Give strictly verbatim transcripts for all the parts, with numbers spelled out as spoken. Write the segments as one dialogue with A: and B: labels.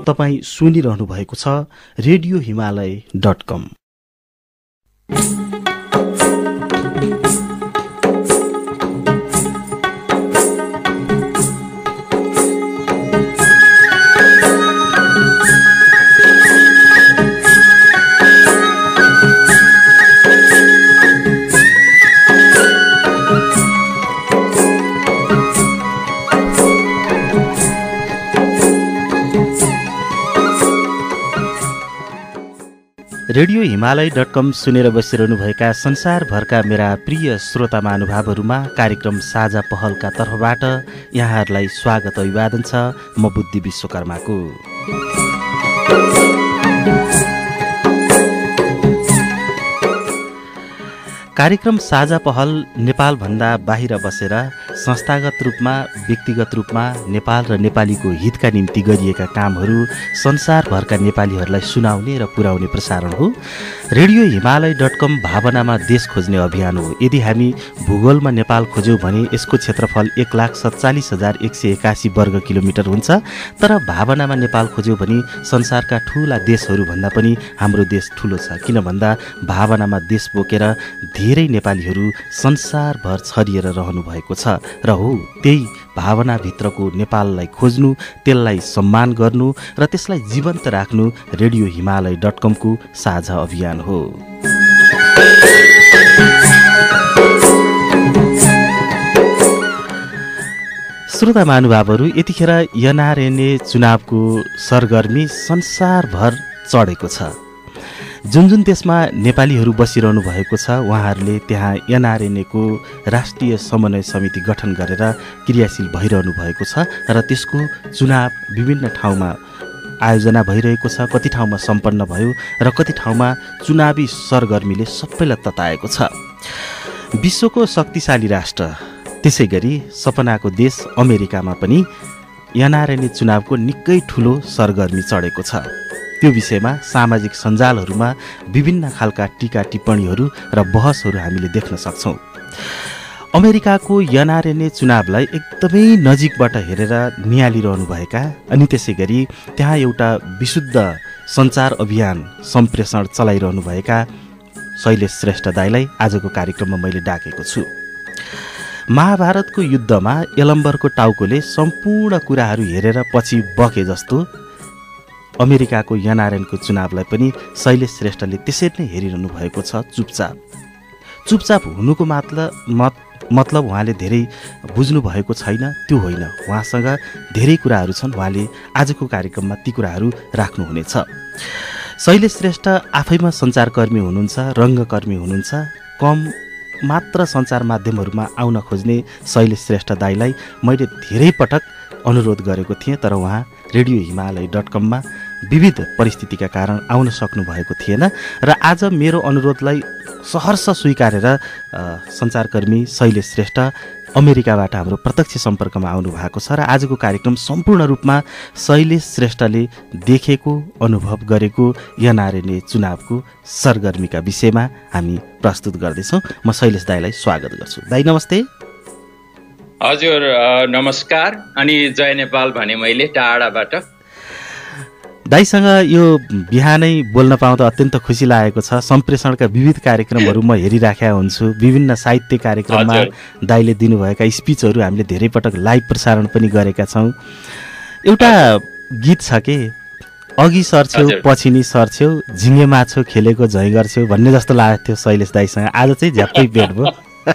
A: तपाईँ सुनिरहनु भएको छ radio Himalaya dot com. Radio Himalaya dot com सुनेर बसिरहनुभएका संसारभरका मेरा प्रिय श्रोता महानुभावहरूमा कार्यक्रम साझा पहलका तर्फबाट यहाँहरूलाई स्वागत अभिवादन छ। म बुद्धि विश्वकर्माको। कार्यक्रम साझा पहल नेपालभन्दा बाहिर बसेर संस्थागत रूपमा व्यक्तिगत रूपमा नेपाल र नेपालीको हितका निम्ति गरिएका कामहरू संसारभरका नेपालीहरूलाई सुनाउने र पुर्याउने प्रसारण हो। रेडियो हिमालय डट कम भावनामा देश खोज्ने अभियान हो। यदि हामी भूगोलमा नेपाल खोज्यौँ भने यसको क्षेत्रफल एक लाख सत्तालिस हजार एक सय एकासी वर्ग किलोमिटर हुन्छ। तर भावनामा नेपाल खोज्यौँ भने संसारका ठूला देशहरूभन्दा पनि हाम्रो देश ठूलो छ। किन भन्दा भावनामा देश बोकेर धेरै नेपालीहरू संसारभर छरिएर रहनु भएको छ र हो त्यही भावनाभित्रको नेपाललाई खोज्नु, त्यसलाई सम्मान गर्नु र त्यसलाई जीवन्त राख्नु रेडियो हिमालय डट कमको साझा अभियान हो। श्रोता महानुभावहरू, यतिखेर एनआरएनए चुनावको सरगर्मी संसारभर चढेको छ। जुन जुन देशमा नेपालीहरू बसिरहनु भएको छ उहाँहरूले त्यहाँ एनआरएनएको राष्ट्रिय समन्वय समिति गठन गरेर क्रियाशील भइरहनु भएको छ र त्यसको चुनाव विभिन्न ठाउँमा आयोजना भइरहेको छ। कति ठाउँमा सम्पन्न भयो र कति ठाउँमा चुनावी सरगर्मीले सबैलाई तताएको छ। विश्वको शक्तिशाली राष्ट्र त्यसै गरी सपनाको देश अमेरिकामा पनि एनआरएनए चुनावको निकै ठुलो सरगर्मी चढेको छ। त्यो विषयमा सामाजिक सञ्जालहरूमा विभिन्न खालका टीका टिप्पणीहरू र बहसहरू हामीले देख्न सक्छौँ। अमेरिकाको एनआरएनए चुनावलाई एकदमै नजिकबाट हेरेर निहालिरहनुभएका अनि त्यसै गरी त्यहाँ एउटा विशुद्ध सञ्चार अभियान सम्प्रेषण चलाइरहनुभएका शैलेश श्रेष्ठ दाइलाई आजको कार्यक्रममा मैले डाकेको छु। महाभारतको युद्धमा यलम्बरको टाउकोले सम्पूर्ण कुराहरू हेरेर पछि बके जस्तो अमेरिकाको एनआरएनको चुनावलाई पनि शैलेश श्रेष्ठले त्यसरी नै हेरिरहनु भएको छ। चुपचाप चुपचाप हुनुको मतलब मत मतलब उहाँले धेरै बुझ्नु भएको छैन, त्यो होइन। उहाँसँग धेरै कुराहरू छन्, उहाँले आजको कार्यक्रममा ती कुराहरू राख्नुहुनेछ। शैलेश श्रेष्ठ आफैमा सञ्चारकर्मी हुनुहुन्छ, रङ्गकर्मी हुनुहुन्छ। कम मात्र सञ्चार माध्यमहरूमा आउन खोज्ने शैलेश श्रेष्ठ दाइलाई मैले धेरै पटक अनुरोध गरेको थिएँ, तर उहाँ रेडियो हिमालय डट कममा विविध परिस्थितिका कारण आउन सक्नु भएको थिएन र आज मेरो अनुरोधलाई सहर्ष स्वीकारेर सञ्चारकर्मी शैलेश श्रेष्ठ अमेरिकाबाट हाम्रो प्रत्यक्ष सम्पर्कमा आउनु भएको छ र आजको कार्यक्रम सम्पूर्ण रूपमा शैलेश श्रेष्ठले देखेको अनुभव गरेको एनआरएनए चुनावको सरगर्मीका विषयमा हामी प्रस्तुत गर्दैछौँ। म शैलेश दाइलाई स्वागत गर्छु। दाइ नमस्ते।
B: हजुर नमस्कार अनि जय नेपाल भने मैले टाढाबाट।
A: दाइसँग यो बिहानै बोल्न पाउँदा अत्यन्त खुसी लागेको छ। सम्प्रेषणका विविध कार्यक्रमहरू म हेरिराखेका हुन्छु। विभिन्न साहित्य कार्यक्रममा दाइले दिनुभएका स्पिचहरू हामीले धेरै पटक लाइभ प्रसारण पनि गरेका छौँ। एउटा गीत छ के, अघि सर्छ्यौ पछि नि सर्छ्यौ, झिङ्गे माछो खेलेको झैँ गर्छ्यौ भन्ने जस्तो लागेको थियो शैलेश दाइसँग। आज चाहिँ झ्याप्पै भेट भयो।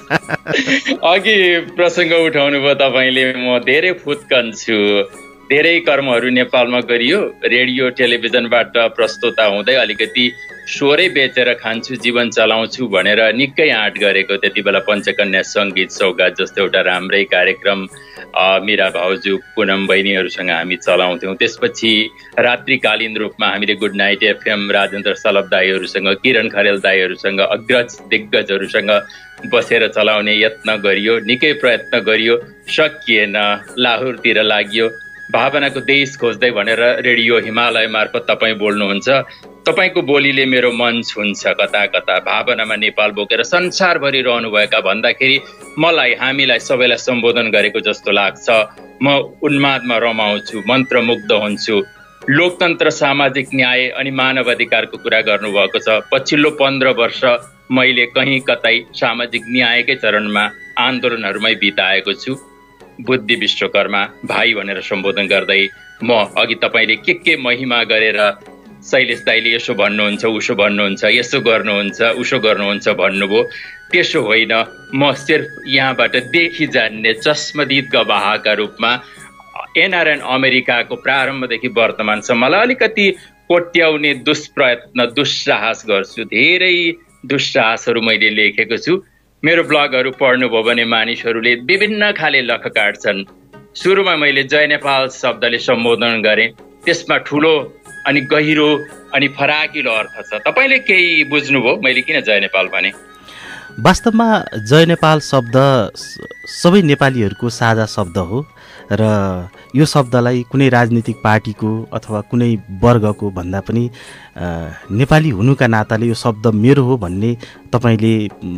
B: अघि प्रसङ्ग उठाउनु भयो तपाईँले, म धेरै फुत्कन्छु। धेरै कर्महरू नेपालमा गरियो। रेडियो टेलिभिजनबाट प्रस्तुता हुँदै अलिकति स्वरै बेचेर खान्छु, जीवन चलाउँछु भनेर निकै आँट गरेको। त्यति बेला पञ्चकन्या सङ्गीत सौगात जस्तो एउटा राम्रै कार्यक्रम मेरा भाउजू पुनम बहिनीहरूसँग हामी चलाउँथ्यौँ। त्यसपछि रात्रिकालीन रूपमा हामीले good night FM Rajendra Salabh दाईहरूसँग, किरण खरेल दाईहरूसँग, अग्रज दिग्गजहरूसँग बसेर चलाउने यत्न गरियो। निकै प्रयत्न गरियो, सकिएन। लाहोरतिर लाग्यो। भावनाको देश खोज्दै भनेर रेडियो हिमालय मार्फत तपाईँ बोल्नुहुन्छ। तपाईँको बोलीले मेरो मन छुन्छ कता कता। भावनामा नेपाल बोकेर संसारभरि रहनुभएका भन्दाखेरि मलाई, हामीलाई सबैलाई सम्बोधन गरेको जस्तो लाग्छ। म उन्मादमा रमाउँछु, मन्त्रमुग्ध हुन्छु। लोकतन्त्र, सामाजिक न्याय अनि मानव अधिकारको कुरा गर्नुभएको छ। पछिल्लो पन्ध्र वर्ष मैले कहीँ कतै सामाजिक न्यायकै चरणमा आन्दोलनहरूमै बिताएको छु। बुद्धि विश्वकर्मा भाइ भनेर सम्बोधन गर्दै म अघि तपाईँले के के महिमा गरेर शैलेश दाइले यसो भन्नुहुन्छ, उसो भन्नुहुन्छ, यसो गर्नुहुन्छ, उसो गर्नुहुन्छ भन्नुभयो। त्यसो होइन, म सिर्फ यहाँबाट देखि जान्ने चस्मदित गवाहका रूपमा एनआरएन अमेरिकाको प्रारम्भदेखि वर्तमानसम्मलाई अलिकति कोट्याउने दुष्प्रयत्न, दुस्साहस गर्छु। धेरै दुस्साहसहरू मैले लेखेको छु। मेरो ब्लगहरू पढ्नुभयो भने मानिसहरूले विभिन्न खाले लख काट्छन्। सुरुमा मैले जय नेपाल शब्दले सम्बोधन गरेँ, त्यसमा ठुलो अनि गहिरो अनि फराकिलो अर्थ छ। तपाईँले केही बुझ्नुभयो मैले किन जय नेपाल भने?
A: वास्तवमा जय नेपाल शब्द सबै नेपालीहरूको साझा शब्द हो र यो शब्दलाई कुनै राजनीतिक पार्टीको अथवा कुनै वर्गको भन्दा पनि नेपाली हुनुका नाताले यो शब्द मेरो हो भन्ने तपाईँले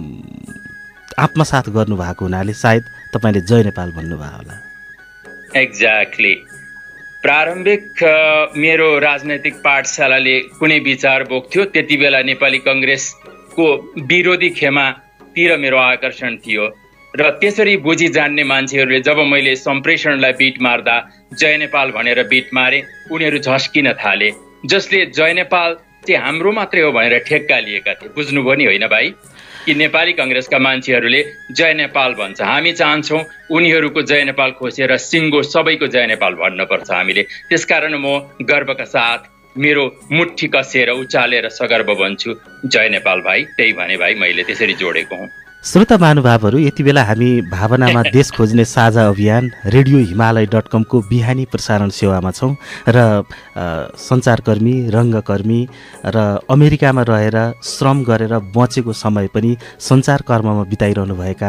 A: आत्मसात गर्नुभएको हुनाले सायद तपाईँले जय नेपाल भन्नुभयो होला।
B: एक्ज्याक्टली। प्रारम्भिक मेरो राजनैतिक पाठशालाले कुनै विचार बोक्थ्यो, त्यति बेला नेपाली कङ्ग्रेसको विरोधी खेमातिर मेरो आकर्षण थियो र त्यसरी बुझी जान्ने मान्छेहरूले जब मैले सम्प्रेषणलाई बिट मार्दा जय नेपाल भनेर बिट मारे, उनीहरू झस्किन थाले, जसले जय नेपाल चाहिँ हाम्रो मात्रै हो भनेर ठेक्का लिएका थिए। बुझ्नुभयो नि होइन भाइ, कि नेपाली कङ्ग्रेसका मान्छेहरूले जय नेपाल भन्छ, हामी चाहन्छौँ उनीहरूको जय नेपाल खोसेर सिङ्गो सबैको जय नेपाल भन्नुपर्छ हामीले। त्यसकारण म गर्वका साथ मेरो मुट्ठी कसेर उचालेर सगर्व भन्छु जय नेपाल भाइ। त्यही भने भाइ मैले त्यसरी जोडेको हुँ।
A: श्रोता महानुभावहरू, यति बेला हामी भावनामा देश खोज्ने साझा अभियान रेडियो हिमालय डट कमको बिहानी प्रसारण सेवामा छौँ र सञ्चारकर्मी, रङ्गकर्मी र अमेरिकामा रहेर श्रम गरेर बचेको समय पनि सञ्चारकर्ममा बिताइरहनुभएका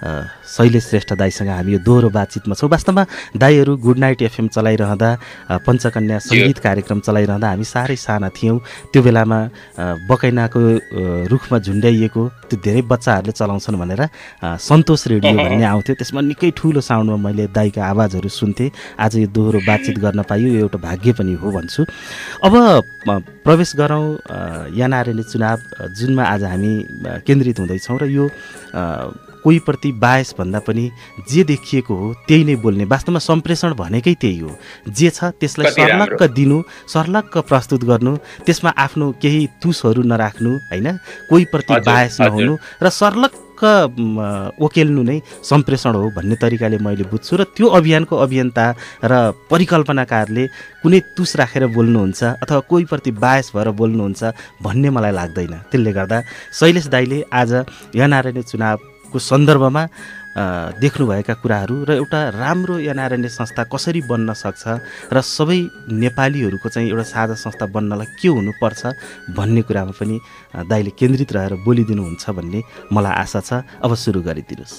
A: शैलेश श्रेष्ठ दाइसँग हामी यो दोहोरो बातचितमा छौँ। वास्तवमा दाइहरू गुड नाइट एफएम चलाइरहँदा, पञ्चकन्या सङ्गीत कार्यक्रम चलाइरहँदा हामी साह्रै साना थियौँ। त्यो बेलामा बकैनाको रुखमा झुन्ड्याइएको त्यो धेरै बच्चाहरूले चलाउँछन् भनेर सन्तोष रेडियो भन्ने आउँथ्यो। त्यसमा निकै ठुलो साउन्डमा मैले दाइका आवाजहरू सुन्थेँ। आज यो दोहोरो बातचित गर्न पाइयो, यो एउटा भाग्य पनि हो भन्छु। अब प्रवेश गरौँ एनआरएनए चुनाव जुनमा आज हामी केन्द्रित हुँदैछौँ र यो कोहीप्रति बायस भन्दा पनि जे देखिएको हो त्यही नै बोल्ने, वास्तवमा सम्प्रेषण भनेकै त्यही हो। जे छ त्यसलाई सर्लक्क दिनु, सर्लक्क प्रस्तुत गर्नु, त्यसमा आफ्नो केही तुसहरू नराख्नु, होइन, कोहीप्रति बायस नहुनु र सर्लक्क ओकेल्नु नै सम्प्रेषण हो भन्ने तरिकाले मैले बुझ्छु। र त्यो अभियानको अभियन्ता र परिकल्पनाकारले कुनै तुस राखेर बोल्नुहुन्छ अथवा कोहीप्रति बायस भएर बोल्नुहुन्छ भन्ने मलाई लाग्दैन। त्यसले गर्दा शैलेश दाइले आज एनआरएनए चुनाव को सन्दर्भमा देख्नुभएका कुराहरू र एउटा राम्रो एनआरएनए संस्था कसरी बन्न सक्छ र सबै नेपालीहरूको चाहिँ एउटा साझा संस्था बन्नलाई के हुनुपर्छ भन्ने कुरामा पनि दाइले केन्द्रित रहेर बोलिदिनुहुन्छ भन्ने मलाई आशा छ। अब सुरु गरिदिनुहोस्।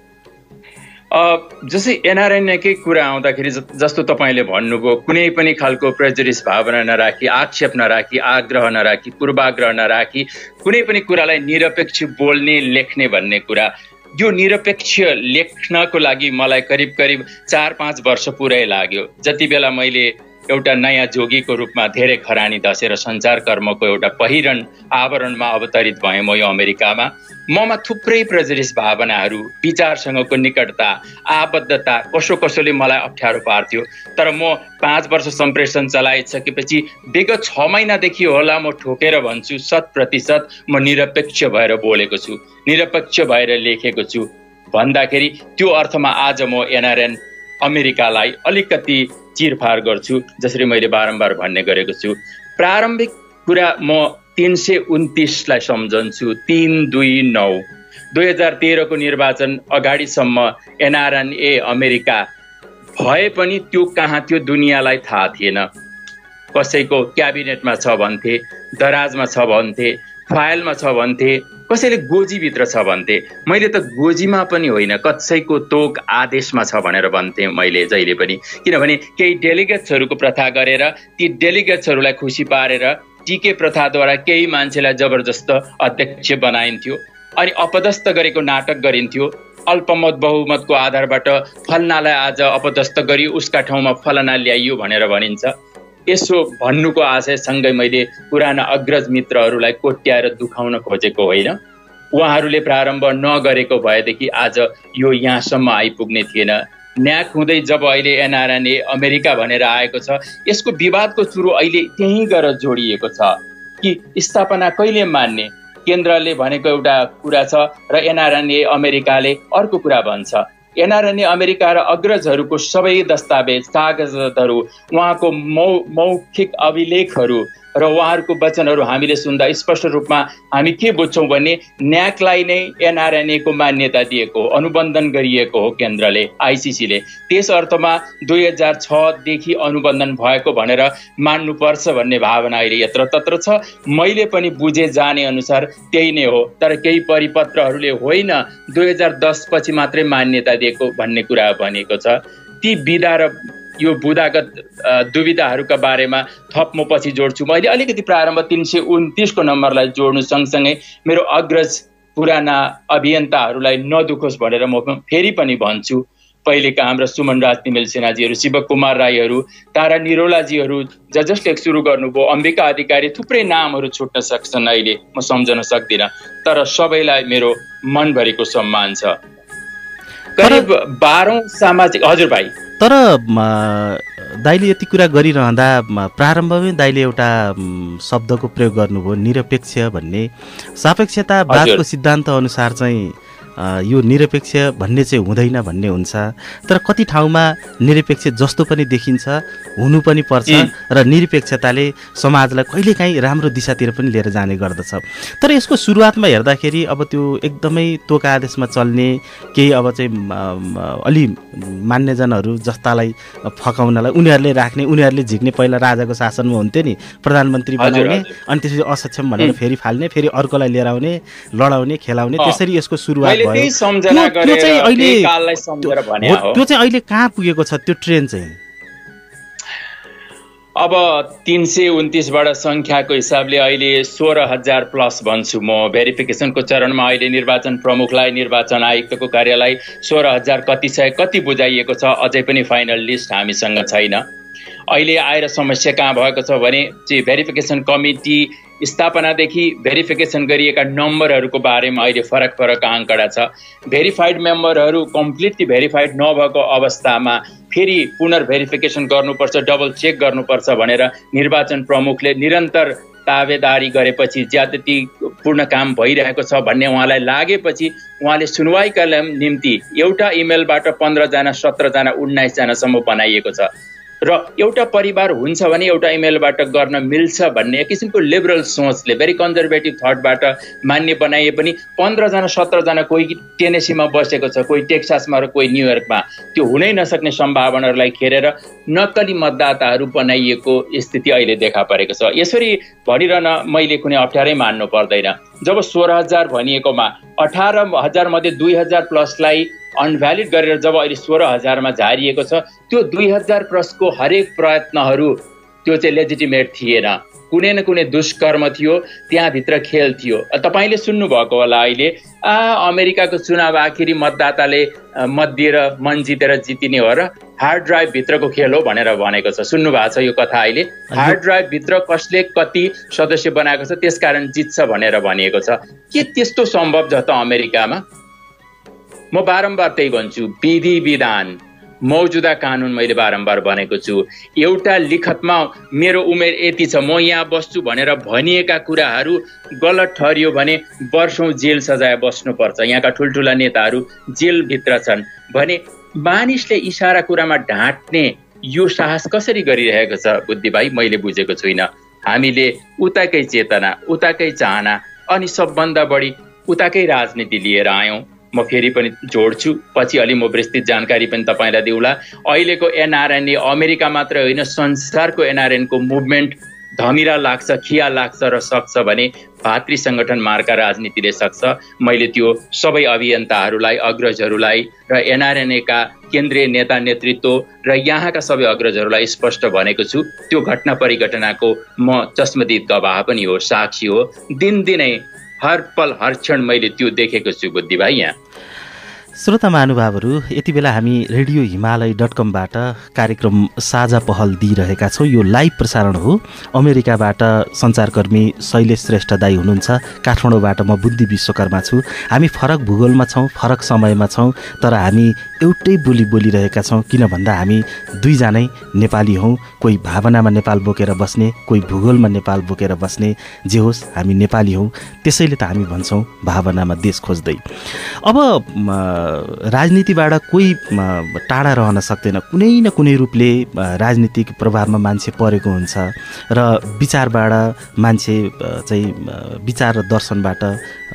B: जस्तै एनआरएनएकै कुरा आउँदाखेरि जस्तो तपाईँले भन्नुभयो, कुनै पनि खालको प्रेजुडिस भावना नराखी, आक्षेप नराखी, आग्रह नराखी, पूर्वाग्रह नराखी कुनै पनि कुरालाई निरपेक्ष बोल्ने, लेख्ने भन्ने कुरा, यो निरपेक्ष लेख्नको लागि मलाई करिब करिब चार पाँच वर्ष पुरै लाग्यो। जति बेला मैले एउटा नयाँ जोगीको रूपमा धेरै खरानी धसेर सञ्चारकर्मको एउटा पहिरन आवरणमा अवतरित भएँ म यो अमेरिकामा, ममा थुप्रै प्रेजुडिस भावनाहरू, विचारसँगको निकटता, आबद्धता कसो कसोले मलाई अप्ठ्यारो पार्थ्यो। तर म पाँच वर्ष सम्प्रेषण चलाइसकेपछि विगत छ महिनादेखि होला म ठोकेर भन्छु, शत प्रतिशत म निरपेक्ष भएर बोलेको छु, निरपेक्ष भएर लेखेको छु भन्दाखेरि त्यो अर्थमा आज म एनआरएन अमेरिकालाई अलिकति चिरफार गर्छु, जसरी मैले बारम्बार भन्ने गरेको छु। प्रारम्भिक कुरा म तीन सय उन्तिसलाई सम्झन्छु, तीन दुई नौ दुई हजार तेह्रको निर्वाचन अगाडिसम्म एनआरएनए अमेरिका भए पनि त्यो कहाँ थियो दुनियाँलाई थाहा थिएन। कसैको क्याबिनेटमा छ भन्थे, दराजमा छ भन्थे, फाइलमा छ भन्थे, कसैले गोजीभित्र छ भन्थे। मैले त गोजीमा पनि होइन, कसैको तोक आदेशमा छ भनेर भन्थेँ मैले जहिले पनि, किनभने केही डेलिगेट्सहरूको प्रथा गरेर ती डेलिगेट्सहरूलाई खुसी पारेर टिके प्रथाद्वारा केही मान्छेलाई जबरजस्त अध्यक्ष बनाइन्थ्यो अनि अपदस्थ गरेको नाटक गरिन्थ्यो। अल्पमत बहुमतको आधारबाट फलनालाई आज अपदस्थ गरियो, उसका ठाउँमा फलना ल्याइयो भनेर भनिन्छ। यसो भन्नुको आशयसँगै मैले पुराना अग्रज मित्रहरूलाई कोट्याएर दुखाउन खोजेको होइन। उहाँहरूले प्रारम्भ नगरेको भएदेखि आज यो यहाँसम्म आइपुग्ने थिएन। न्याक हुँदै जब अहिले एनआरएनए अमेरिका भनेर आएको छ, यसको विवादको चुरो अहिले त्यहीँ गएर जोडिएको छ कि स्थापना कहिले मान्ने। केन्द्रले भनेको एउटा कुरा छ र एनआरएनए अमेरिकाले अर्को कुरा भन्छ। एनआरएनए अमेरिका र अग्रजहरूको सबै दस्तावेज, कागजातहरू, उहाँको मौ मौखिक अभिलेखहरू र उहाँहरूको वचनहरू हामीले सुन्दा स्पष्ट रूपमा हामी के बुझ्छौँ भने न्याकलाई नै एनआरएनए को मान्यता दिएको हो, अनुबन्धन गरिएको हो केन्द्रले, आइसिसीले। त्यस अर्थमा दुई हजार छदेखि अनुबन्धन भएको भनेर मान्नुपर्छ भन्ने भावना अहिले यत्र तत्र छ। मैले पनि बुझे जाने अनुसार त्यही नै हो। तर केही परिपत्रहरूले होइन दुई हजार दस पछि मात्रै मान्यता दिएको भन्ने कुरा भनेको छ। ती विधा र यो बुदागत दुविधाहरूका बारेमा थप म पछि जोड्छु। मैले अलिकति प्रारम्भ तीन सय उन्तिसको नम्बरलाई जोड्नु सँगसँगै मेरो अग्रज पुराना अभियन्ताहरूलाई नदुखोस् भनेर म फेरि पनि भन्छु। पहिलेका हाम्रा सुमन राज तिमेल सेनाजीहरू, शिवकुमार राईहरू, तारा निरोलाजीहरू, ज जसले सुरु गर्नुभयो, अम्बिका अधिकारी, थुप्रै नामहरू छुट्न सक्छन्, अहिले म सम्झन सक्दिनँ। तर सबैलाई मेरो मनभरिको सम्मान छ। करिब बाह्रौँ सामाजिक हजुर भाइ।
A: तर दाइले यति कुरा गरिरहँदा प्रारम्भमै दाइले एउटा शब्दको प्रयोग गर्नुभयो, निरपेक्ष भन्ने। सापेक्षतावादको सिद्धान्त अनुसार चाहिँ यो निरपेक्ष भन्ने चाहिँ हुँदैन भन्ने हुन्छ। तर कति ठाउँमा निरपेक्ष जस्तो पनि देखिन्छ, हुनु पनि पर्छ र निरपेक्षताले समाजलाई कहिलेकाहीँ राम्रो दिशातिर पनि लिएर जाने गर्दछ। तर यसको सुरुवातमा हेर्दाखेरि अब त्यो एकदमै तोका आदेशमा चल्ने केही अब चाहिँ अलि मान्यजनहरू जस्तालाई फकाउनलाई उनीहरूले राख्ने, उनीहरूले झिक्ने। पहिला राजाको शासनमा हुन्थ्यो नि, प्रधानमन्त्री बनाउने अनि त्यसपछि असक्षम भनेर फेरि फाल्ने, फेरि अर्कोलाई लिएर आउने, लडाउने, खेलाउने, त्यसरी यसको सुरुवात भयो। त्यो चाहिँ अहिले त्यो चाहिँ अहिले कहाँ पुगेको छ त्यो ट्रेन चाहिँ?
B: अब तीन सय उन्तिसबाट सङ्ख्याको हिसाबले अहिले सोह्र हजार प्लस भन्छु म। भेरिफिकेसनको चरणमा अहिले निर्वाचन प्रमुखलाई, निर्वाचन आयुक्तको कार्यालय सोह्र हजार कति सय कति बुझाइएको छ, अझै पनि फाइनल लिस्ट हामीसँग छैन। अहिले आएर समस्या कहाँ भएको छ भने चाहिँ भेरिफिकेसन कमिटी स्थापनादेखि भेरिफिकेसन गरिएका नम्बरहरूको बारेमा अहिले फरक फरक आँकडा छ। भेरिफाइड मेम्बरहरू कम्प्लिटली भेरिफाइड नभएको अवस्थामा फेरि पुनर्भेरिफिकेसन गर्नुपर्छ, डबल चेक गर्नुपर्छ भनेर निर्वाचन प्रमुखले निरन्तर ताबेदारी गरेपछि, ज्यादती पूर्ण काम भइरहेको छ भन्ने उहाँलाई लागेपछि उहाँले सुनवाईका निम्ति एउटा इमेलबाट पन्ध्रजना, सत्रजना, उन्नाइसजनासम्म बनाइएको छ। र एउटा परिवार हुन्छ भने एउटा इमेलबाट गर्न मिल्छ भन्ने किसिमको लिबरल सोचले, भेरी कन्जर्भेटिभ थटबाट मान्य बनाइए पनि पन्ध्रजना, सत्रजना, कोही टेनेसीमा बसेको छ, कोही टेक्सासमा र कोही न्युयोर्कमा, त्यो हुनै नसक्ने सम्भावनाहरूलाई खेरेर नक्कली मतदाताहरू बनाइएको स्थिति अहिले देखा परेको छ। यसरी भनिरहन मैले कुनै अप्ठ्यारै मान्नु पर्दैन। जब सोह्र हजार भनिएकोमा अठार हजार मध्ये दुई हजार प्लसलाई अनभ्यालिड गरेर जब अहिले सोह्र हजारमा झारिएको छ, त्यो दुई हजार प्लसको हरेक प्रयत्नहरू त्यो चाहिँ लेजिटिमेट थिएन। कुनै न कुनै दुष्कर्म थियो, त्यहाँभित्र खेल थियो। तपाईँले सुन्नुभएको होला अहिले आ अमेरिकाको चुनाव आखिरी मतदाताले मत दिएर मन जितेर जितिने हो र हार्ड ड्राइभ भित्रको खेल हो भनेर भनेको छ। सुन्नु भएको छ यो कथा? अहिले हार्ड ड्राइभ भित्र कसले कति सदस्य बनाएको छ त्यसकारण जित्छ भनेर भनिएको छ। के त्यस्तो सम्भव छ त अमेरिकामा? म बारम्बार त्यही भन्छु, विधि विधान, मौजुदा कानुन मैले बारम्बार भनेको छु। एउटा लिखतमा मेरो उमेर यति छ, म यहाँ बस्छु भनेर भनिएका कुराहरू गलत ठहरियो भने वर्षौं जेल सजाय बस्नुपर्छ। यहाँका ठुल्ठुला नेताहरू जेलभित्र छन् भने मानिसले इसारा कुरामा ढाँट्ने यो साहस कसरी गरिरहेको छ बुद्धि भाइ? मैले बुझेको छुइनँ। हामीले उताकै चेतना, उताकै चाहना अनि सबभन्दा बढी उताकै राजनीति लिएर आयौँ। म फेरि पनि जोड्छु, पछि अलि म विस्तृत जानकारी पनि तपाईँलाई दिउँला। अहिलेको एनआरएनए अमेरिका मात्र होइन, संसारको एनआरएनको मुभमेन्ट धमिरा लाग्छ, खिया लाग्छ र सक्छ भने भातृ सङ्गठन मार्का राजनीतिले सक्छ। मैले त्यो सबै अभियन्ताहरूलाई, अग्रजहरूलाई र एनआरएनएका केन्द्रीय नेता नेतृत्व र यहाँका सबै अग्रजहरूलाई स्पष्ट भनेको छु। त्यो घटना परिघटनाको म चश्मदीद गवाह पनि हो, साक्षी हो। दिनदिनै हर पल हर क्षण मैले त्यो देखेको छु बुद्धि भाइ। यहाँ
A: श्रोता महानुभावहरू, यति बेला हामी रेडियो हिमालय डट कमबाट कार्यक्रम साझा पहल दिइरहेका छौँ। यो लाइभ प्रसारण हो। अमेरिकाबाट सञ्चारकर्मी शैलेश श्रेष्ठ दाई हुनुहुन्छ, काठमाडौँबाट म बुद्धि विश्वकर्मा छु। हामी फरक भूगोलमा छौँ, फरक समयमा छौँ, तर हामी एउटै बोली बोलिरहेका छौँ। किन भन्दा हामी दुईजनै नेपाली हौँ। कोही भावनामा नेपाल बोकेर बस्ने, कोही भूगोलमा नेपाल बोकेर बस्ने, जे होस् हामी नेपाली हौँ। त्यसैले त हामी भन्छौँ भावनामा देश खोज्दै। अब राजनीतिबाट कोही टाढा रहन सक्दैन। कुनै न कुनै रूपले राजनीतिक प्रभावमा मान्छे परेको हुन्छ र विचारबाट मान्छे चाहिँ विचार र दर्शनबाट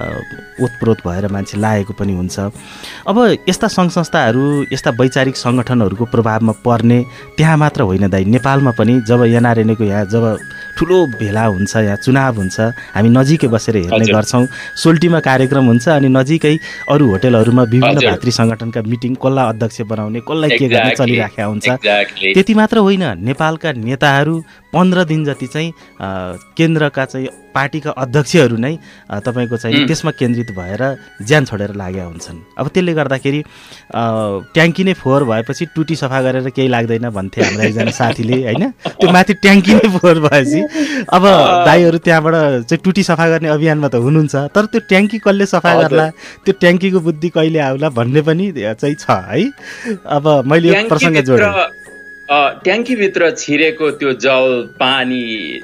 A: ओतप्रोत भएर मान्छे लागेको पनि हुन्छ। अब यस्ता सङ्घ संस्थाहरू, यस्ता वैचारिक सङ्गठनहरूको प्रभावमा पर्ने त्यहाँ मात्र होइन दाइ, नेपालमा पनि जब एनआरएनएको यहाँ जब ठुलो भेला हुन्छ, यहाँ चुनाव हुन्छ, हामी नजिकै बसेर हेर्ने गर्छौँ। सोल्टीमा कार्यक्रम हुन्छ अनि नजिकै अरू होटेलहरूमा विभिन्न भातृ सङ्गठनका मिटिङ कसलाई अध्यक्ष बनाउने, कसलाई के गर्ने चलिराखेको हुन्छ। त्यति मात्र होइन, नेपालका नेताहरू पन्ध्र दिन जति चाहिँ केन्द्रका चाहिँ पार्टीका अध्यक्षहरू नै तपाईँको चाहिँ त्यसमा केन्द्रित भएर ज्यान छोडेर लागेका हुन्छन्। अब त्यसले गर्दाखेरि ट्याङ्की नै फोहोर भएपछि टुटी सफा गरेर केही लाग्दैन भन्थे हाम्रो एकजना साथीले, होइन? त्यो माथि ट्याङ्की नै फोहोर भएपछि अब दाइहरू त्यहाँबाट चाहिँ टुटी सफा गर्ने अभियानमा त हुनुहुन्छ, तर त्यो ट्याङ्की कसले सफा गर्ला, त्यो ट्याङ्कीको बुद्धि कहिले आउला भन्ने पनि चाहिँ छ है। अब मैले यो प्रसङ्ग जोडेँ।
B: ट्याङ्कीभित्र छिरेको त्यो जल पानी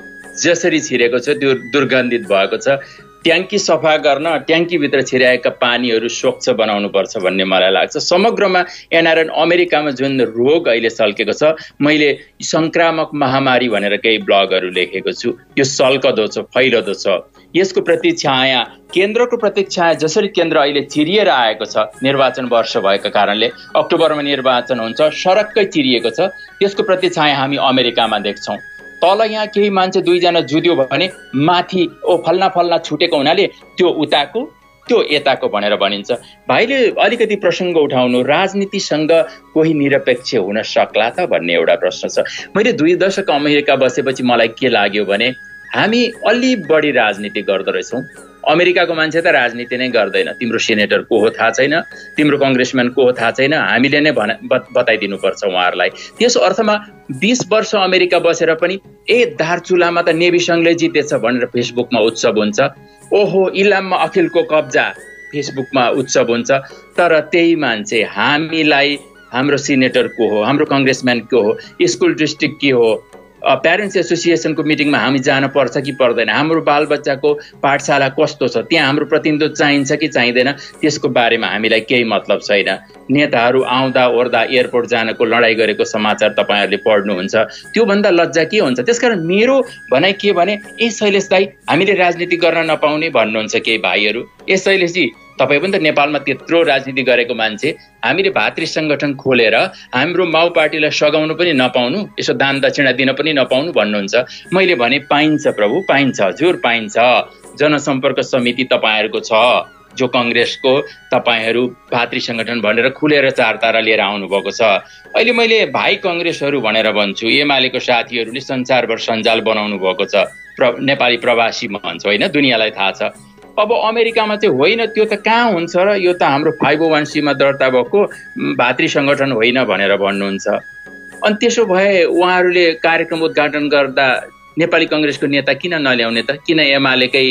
B: जसरी छिरेको छ त्यो दुर्गन्धित भएको छ। ट्याङ्की सफा गर्न ट्याङ्कीभित्र छिराएका पानीहरू स्वच्छ बनाउनु पर्छ भन्ने मलाई लाग्छ। समग्रमा एनआरएन अमेरिकामा जुन रोग अहिले सल्केको छ, मैले संक्रामक महामारी भनेर केही ब्लगहरू लेखेको छु। यो सल्कदो छ, फैलदो छ। यसको प्रति छाया, केन्द्रको प्रति छाया जसरी केन्द्र अहिले चिरिएर आएको छ, निर्वाचन वर्ष भएको कारणले अक्टोबरमा निर्वाचन हुन्छ, सडक्कै चिरिएको छ। त्यसको प्रति छाया हामी अमेरिकामा देख्छौँ। तल यहाँ केही मान्छे दुईजना जुध्यो भने माथि ओ फल्ना फल्ना छुटेको हुनाले त्यो उताको त्यो यताको भनेर भनिन्छ। भाइले अलिकति प्रसङ्ग उठाउनु, राजनीतिसँग कोही निरपेक्ष हुन सक्ला त भन्ने एउटा प्रश्न छ। मैले दुई दशक अमेरिका बसेपछि मलाई के लाग्यो भने हामी अलि बढी राजनीति गर्दो रहेछौँ। अमेरिकाको मान्छे त राजनीति नै गर्दैन। तिम्रो सेनेटर को हो थाहा छैन, तिम्रो कङ्ग्रेसम्यान को हो थाहा छैन, हामीले नै भन बताइदिनुपर्छ उहाँहरूलाई। त्यस अर्थमा बिस वर्ष अमेरिका बसेर पनि ए दार्चुलामा त नेभी सङ्घले जितेछ भनेर फेसबुकमा उत्सव हुन्छ, ओहो इलाममा अखिलको कब्जा फेसबुकमा उत्सव हुन्छ। तर त्यही मान्छे हामीलाई हाम्रो सिनेटर को हो, हाम्रो कङ्ग्रेसम्यान को हो, स्कुल डिस्ट्रिक्ट के हो, प्यारेन्ट्स एसोसिएसनको मिटिङमा हामी जान पर्छ कि पर्दैन, हाम्रो बालबच्चाको पाठशाला कस्तो छ, त्यहाँ हाम्रो प्रतिनिधित्व चाहिन्छ कि चाहिँदैन, त्यसको बारेमा हामीलाई केही मतलब छैन। नेताहरू आउँदा ओर्दा एयरपोर्ट जानको लडाइँ गरेको समाचार तपाईँहरूले पढ्नुहुन्छ। त्योभन्दा लज्जा के हुन्छ? त्यसकारण मेरो भनाइ के भने ए शैलेश दाई हामीले राजनीति गर्न नपाउने भन्नुहुन्छ केही भाइहरू। ए शैलेशजी तपाईँ पनि त नेपालमा त्यत्रो राजनीति गरेको मान्छे, हामीले भातृ सङ्गठन खोलेर हाम्रो माउ पार्टीलाई सघाउनु पनि नपाउनु, यसो दान दक्षिणा दिन पनि नपाउनु भन्नुहुन्छ। मैले भने पाइन्छ प्रभु, पाइन्छ, हजुर पाइन्छ। जनसम्पर्क समिति तपाईँहरूको छ, जो कङ्ग्रेसको तपाईँहरू भातृ सङ्गठन भनेर खुलेर चार तारा लिएर आउनुभएको छ। अहिले मैले भाइ कङ्ग्रेसहरू भनेर भन्छु, एमालेको साथीहरूले संसारभर सञ्जाल बनाउनु भएको छ, प्र नेपाली प्रवासी मञ्च, होइन, दुनियाँलाई थाहा छ। अब अमेरिकामा चाहिँ होइन, त्यो त कहाँ हुन्छ र, यो त हाम्रो फाइभ ओ वान सीमा दर्ता भएको भातृ सङ्गठन होइन भनेर भन्नुहुन्छ। अनि त्यसो भए उहाँहरूले कार्यक्रम उद्घाटन गर्दा नेपाली कङ्ग्रेसको नेता किन नल्याउने त? किन एमालेकै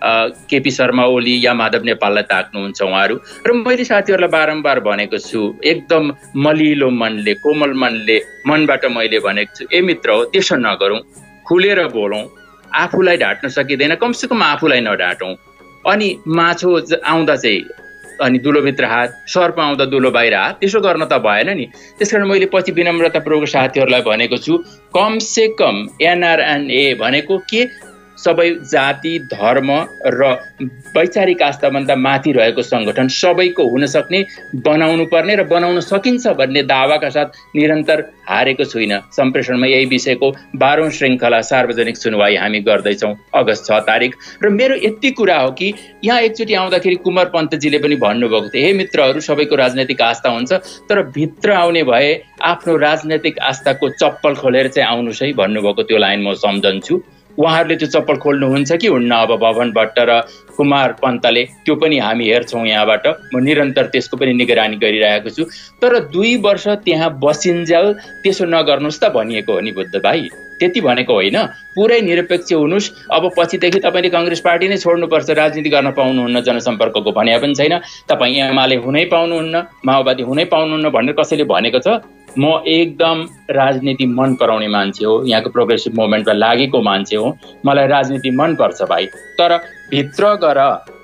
B: केपी शर्मा ओली या माधव नेपाललाई ताक्नुहुन्छ उहाँहरू? र मैले साथीहरूलाई बारम्बार भनेको छु, एकदम मलिलो मनले, कोमल मनले, मनबाट मैले भनेको छु, ए मित्र हो त्यसो नगरौँ, खुलेर बोलौँ। आफूलाई ढाँट्न सकिँदैन, कमसेकम आफूलाई नढाँटौँ। अनि माछो आउँदा चाहिँ अनि दुलोभित्र हात, सर्प आउँदा दुलो बाहिर हात, त्यसो गर्न त भएन नि। त्यसकारण मैले पछि विनम्रतापूर्वक साथीहरूलाई भनेको छु, कमसे कम एनआरएनए भनेको के, सबै जाति धर्म र वैचारिक आस्थाभन्दा माथि रहेको सङ्गठन सबैको हुन सक्ने बनाउनु पर्ने र बनाउन सकिन्छ भन्ने दावाका साथ निरन्तर हारेको छुइनँ। सम्प्रेषणमा यही विषयको बाह्रौँ श्रृङ्खला सार्वजनिक सुनवाई हामी गर्दैछौँ अगस्त छ तारिक। र मेरो यति कुरा हो कि यहाँ एकचोटि आउँदाखेरि कुमार पन्तजीले पनि भन्नुभएको थियो, हे मित्रहरू सबैको राजनैतिक आस्था हुन्छ, तर भित्र आउने भए आफ्नो राजनैतिक आस्थाको चप्पल खोलेर चाहिँ आउनुहोस् है भन्नुभएको त्यो लाइन म सम्झन्छु। उहाँहरूले त्यो चप्पल खोल्नुहुन्छ कि हुन्न? अब भवन भट्ट र कुमार पन्तले त्यो पनि हामी हेर्छौँ यहाँबाट। म निरन्तर त्यसको पनि निगरानी गरिरहेको छु। तर दुई वर्ष त्यहाँ बसिन्जेल त्यसो नगर्नुहोस् त भनिएको हो नि बुद्ध भाइ, त्यति भनेको होइन। पुरै निरपेक्ष हुनुहोस्। अब पछिदेखि तपाईँले कङ्ग्रेस पार्टी नै छोड्नुपर्छ, राजनीति गर्न पाउनुहुन्न जनसम्पर्कको भने पनि छैन। तपाईँ एमाले हुनै पाउनुहुन्न, माओवादी हुनै पाउनुहुन्न भनेर कसैले भनेको छ? म एकदम राजनीति मन पराउने मान्छे हो, यहाँको प्रोग्रेसिभ मुभमेन्टमा लागेको मान्छे हो, मलाई राजनीति मनपर्छ भाइ। तर भित्र गएर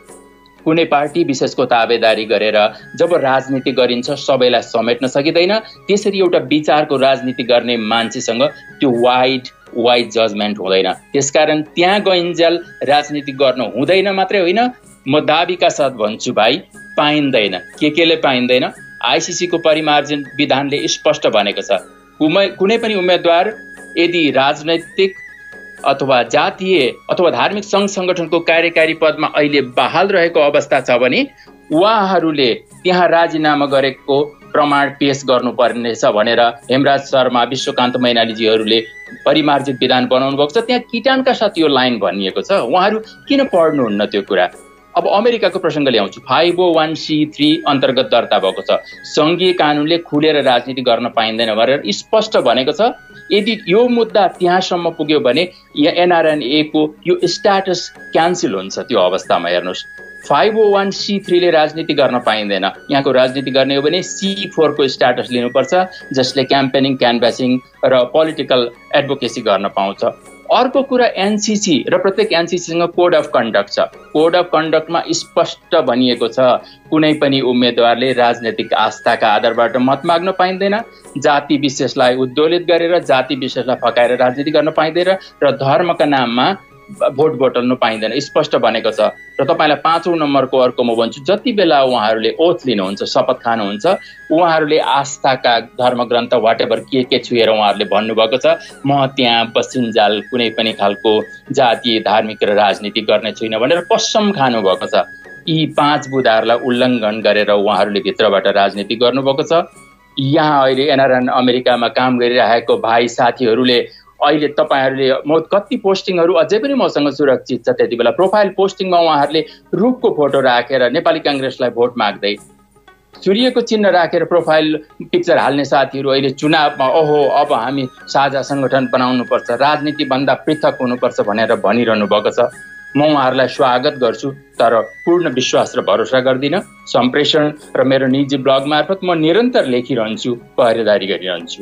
B: कुनै पार्टी विशेषको ताबेदारी गरेर जब राजनीति गरिन्छ सबैलाई समेट्न सकिँदैन। त्यसरी एउटा विचारको राजनीति गर्ने मान्छेसँग त्यो वाइड वाइड जजमेन्ट हुँदैन। त्यसकारण त्यहाँ गइन्जेल राजनीति गर्न हुँदैन मात्रै होइन, म दाबीका साथ भन्छु भाइ, पाइँदैन। के केले पाइँदैन? आइसिसीको परिमार्जन विधानले स्पष्ट भनेको छ, कुनै पनि उम्मेदवार यदि राजनैतिक अथवा जातीय अथवा धार्मिक सङ्घ सङ्गठनको कार्यकारी पदमा अहिले बहाल रहेको अवस्था छ भने उहाँहरूले त्यहाँ राजीनामा गरेको प्रमाण पेश गर्नुपर्नेछ भनेर हेमराज शर्मा, विश्वकान्त मैनालीजीहरूले परिमार्जित विधान बनाउनु भएको छ। त्यहाँ किटानका साथ यो लाइन भनिएको छ। उहाँहरू किन पढ्नुहुन्न त्यो कुरा? अब अमेरिकाको प्रसङ्ग ल्याउँछु। Five O one C three अन्तर्गत दर्ता भएको छ, सङ्घीय कानुनले खुलेर राजनीति गर्न पाइँदैन भनेर स्पष्ट भनेको छ। यदि यो मुद्दा त्यहाँसम्म पुग्यो भने एनआरएनए को यो स्ट्याटस क्यान्सल हुन्छ। त्यो अवस्थामा हेर्नुहोस्, फाइभ ओ वान सी थ्रीले राजनीति गर्न पाइँदैन। यहाँको राजनीति गर्ने हो भने सी फोरको स्ट्याटस लिनुपर्छ, जसले क्याम्पेनिङ, क्यानभासिङ र पोलिटिकल एडभोकेसी गर्न पाउँछ। अर्को कुरा एनसीसी र प्रत्येक एनसीसीसँग कोड अफ कन्डक्ट छ। कोड अफ कन्डक्टमा स्पष्ट भनिएको छ कुनै पनि उम्मेदवारले राजनैतिक आस्थाका आधारबाट मत माग्न पाइँदैन, जाति विशेषलाई उद्दोलित गरेर जाति विशेषलाई फकाएर राजनीति गर्न पाइँदैन र धर्मका नाममा भोट बटल्नु पाइँदैन, स्पष्ट भनेको छ। र तपाईँलाई पाँचौँ नम्बरको अर्को म भन्छु, जति बेला उहाँहरूले ओथ लिनुहुन्छ, शपथ खानुहुन्छ, उहाँहरूले आस्थाका धर्मग्रन्थ वाटेभर के के छुएर उहाँहरूले भन्नुभएको छ, म त्यहाँ बसिन्जाल कुनै पनि खालको जातीय, धार्मिक र राजनीति गर्ने छुइनँ भनेर कसम खानुभएको छ। यी पाँच बुदाहरूलाई उल्लङ्घन गरेर उहाँहरूले भित्रबाट राजनीति गर्नुभएको छ। यहाँ अहिले एनआरएन अमेरिकामा काम गरिरहेको भाइ साथीहरूले अहिले तपाईँहरूले म कति पोस्टिङहरू अझै पनि मसँग सुरक्षित छ। त्यति बेला प्रोफाइल पोस्टिङमा उहाँहरूले रुखको फोटो राखेर नेपाली काङ्ग्रेसलाई भोट माग्दै, सूर्यको चिन्ह राखेर प्रोफाइल पिक्चर हाल्ने साथीहरू अहिले चुनावमा ओहो अब हामी साझा सङ्गठन बनाउनुपर्छ, राजनीतिभन्दा पृथक हुनुपर्छ भनेर भनिरहनु भएको छ। म उहाँहरूलाई स्वागत गर्छु, तर पूर्ण विश्वास र भरोसा गर्दिनँ। सम्प्रेषण र मेरो निजी ब्लग मार्फत म निरन्तर लेखिरहन्छु, पहरेदारी गरिरहन्छु।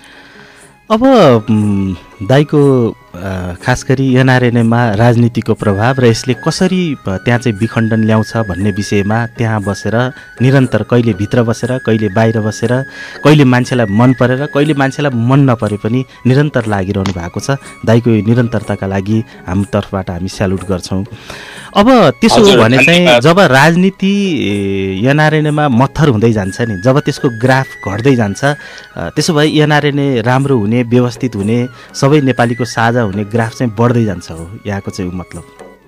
A: अब दाइको खास गरी एनआरएनएमा राजनीतिको प्रभाव र यसले कसरी त्यहाँ चाहिँ विखण्डन ल्याउँछ भन्ने विषयमा त्यहाँ बसेर निरन्तर कहिले भित्र बसेर, कहिले बाहिर बसेर, कहिले मान्छेलाई मन परेर, कहिले मान्छेलाई मन नपरे पनि निरन्तर लागिरहनु भएको छ। दाइको यो निरन्तरताका लागि हाम्रो तर्फबाट हामी स्यालुट गर्छौँ। अब त्यसो हो भने चाहिँ जब राजनीति एनआरएनएमा मत्थर हुँदै जान्छ नि, जब त्यसको ग्राफ घट्दै जान्छ, त्यसो भए एनआरएनए राम्रो हुने, व्यवस्थित हुने, सबै नेपालीको साझा हुने ग्राफ चाहिँ बढ्दै जान्छ हो यहाँको चाहिँ मतलब?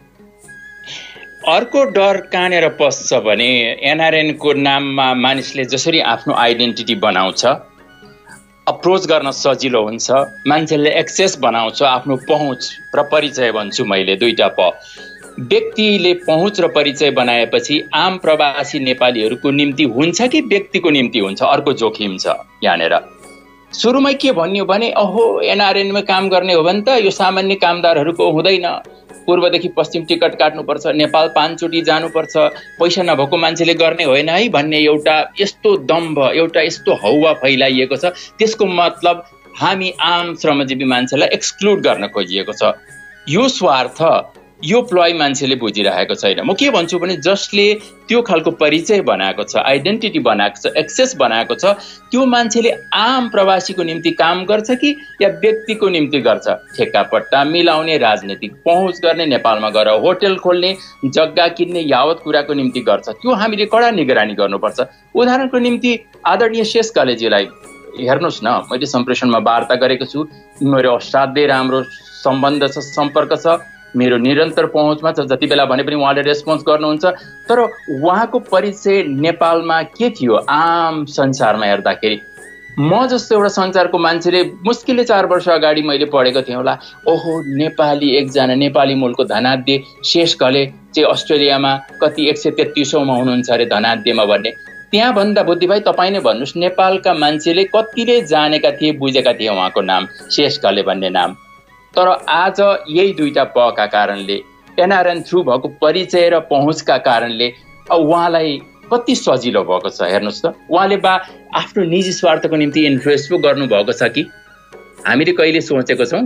B: अर्को डर कहाँनिर पस्छ भने एनआरएनको नाममा मानिसले जसरी आफ्नो आइडेन्टिटी बनाउँछ, अप्रोच गर्न सजिलो हुन्छ, मान्छेले एक्सेस बनाउँछ, आफ्नो पहुँच र परिचय भन्छु मैले दुईटा प। व्यक्तिले पहुँच र परिचय बनाएपछि आम प्रवासी नेपालीहरूको निम्ति हुन्छ कि व्यक्तिको निम्ति हुन्छ, अर्को जोखिम छ यहाँनिर। सुरुमै के भन्यो भने अहो एनआरएनमा काम गर्ने हो भने त यो सामान्य कामदारहरूको हुँदैन, पूर्वदेखि पश्चिम टिकट काट्नुपर्छ, नेपाल पाँचचोटि जानुपर्छ, पैसा नभएको मान्छेले गर्ने होइन है भन्ने एउटा यस्तो दम्भ, एउटा यस्तो हौवा फैलाइएको छ। त्यसको मतलब हामी आम श्रमजीवी मान्छेलाई एक्सक्लुड गर्न खोजिएको छ। यो स्वार्थ, यो प्लोय मान्छेले बुझिरहेको छैन। म के भन्छु भने जसले त्यो खालको परिचय बनाएको छ, आइडेन्टिटी बनाएको छ, एक्सेस बनाएको छ, त्यो मान्छेले आम प्रवासीको निम्ति काम गर्छ कि या व्यक्तिको निम्ति गर्छ? ठेक्कापट्टा मिलाउने, राजनीतिक पहुँच गर्ने, नेपालमा गएर होटल खोल्ने, जग्गा किन्ने, यावत कुराको निम्ति गर्छ। त्यो हामीले कडा निगरानी गर्नुपर्छ। उदाहरणको निम्ति आदरणीय शेष कलेजीलाई हेर्नुहोस् न, मैले सम्प्रेषणमा वार्ता गरेको छु, मेरो असाध्यै राम्रो सम्बन्ध छ, सम्पर्क छ, मेरो निरन्तर पहुँचमा छ, जति बेला भने पनि उहाँले रेस्पोन्स गर्नुहुन्छ। तर उहाँको परिचय नेपालमा के थियो? आम संसारमा हेर्दाखेरि म जस्तो एउटा सञ्चारको मान्छेले मुस्किलले चार वर्ष अगाडि मैले पढेको थिएँ होला, ओहो नेपाली एकजना नेपाली मूलको धनाढ्य शेष घले चाहिँ अस्ट्रेलियामा कति एक सय तेत्तिसौँमा हुनुहुन्छ अरे धनाढ्यमा भन्ने। त्यहाँभन्दा बुद्धि भाइ तपाईँ नै भन्नुहोस्, नेपालका मान्छेले कतिले जानेका थिए बुझेका थिए उहाँको नाम शेष घले भन्ने नाम। तर आज यही दुईटा पका कारणले, एनआरएन थ्रु भएको परिचय र पहुँचका कारणले उहाँलाई कति सजिलो भएको छ हेर्नुहोस् त। उहाँले बा आफ्नो निजी स्वार्थको निम्ति इन्फ्लुएन्स पो गर्नुभएको छ कि हामीले कहिले सोचेको छौँ?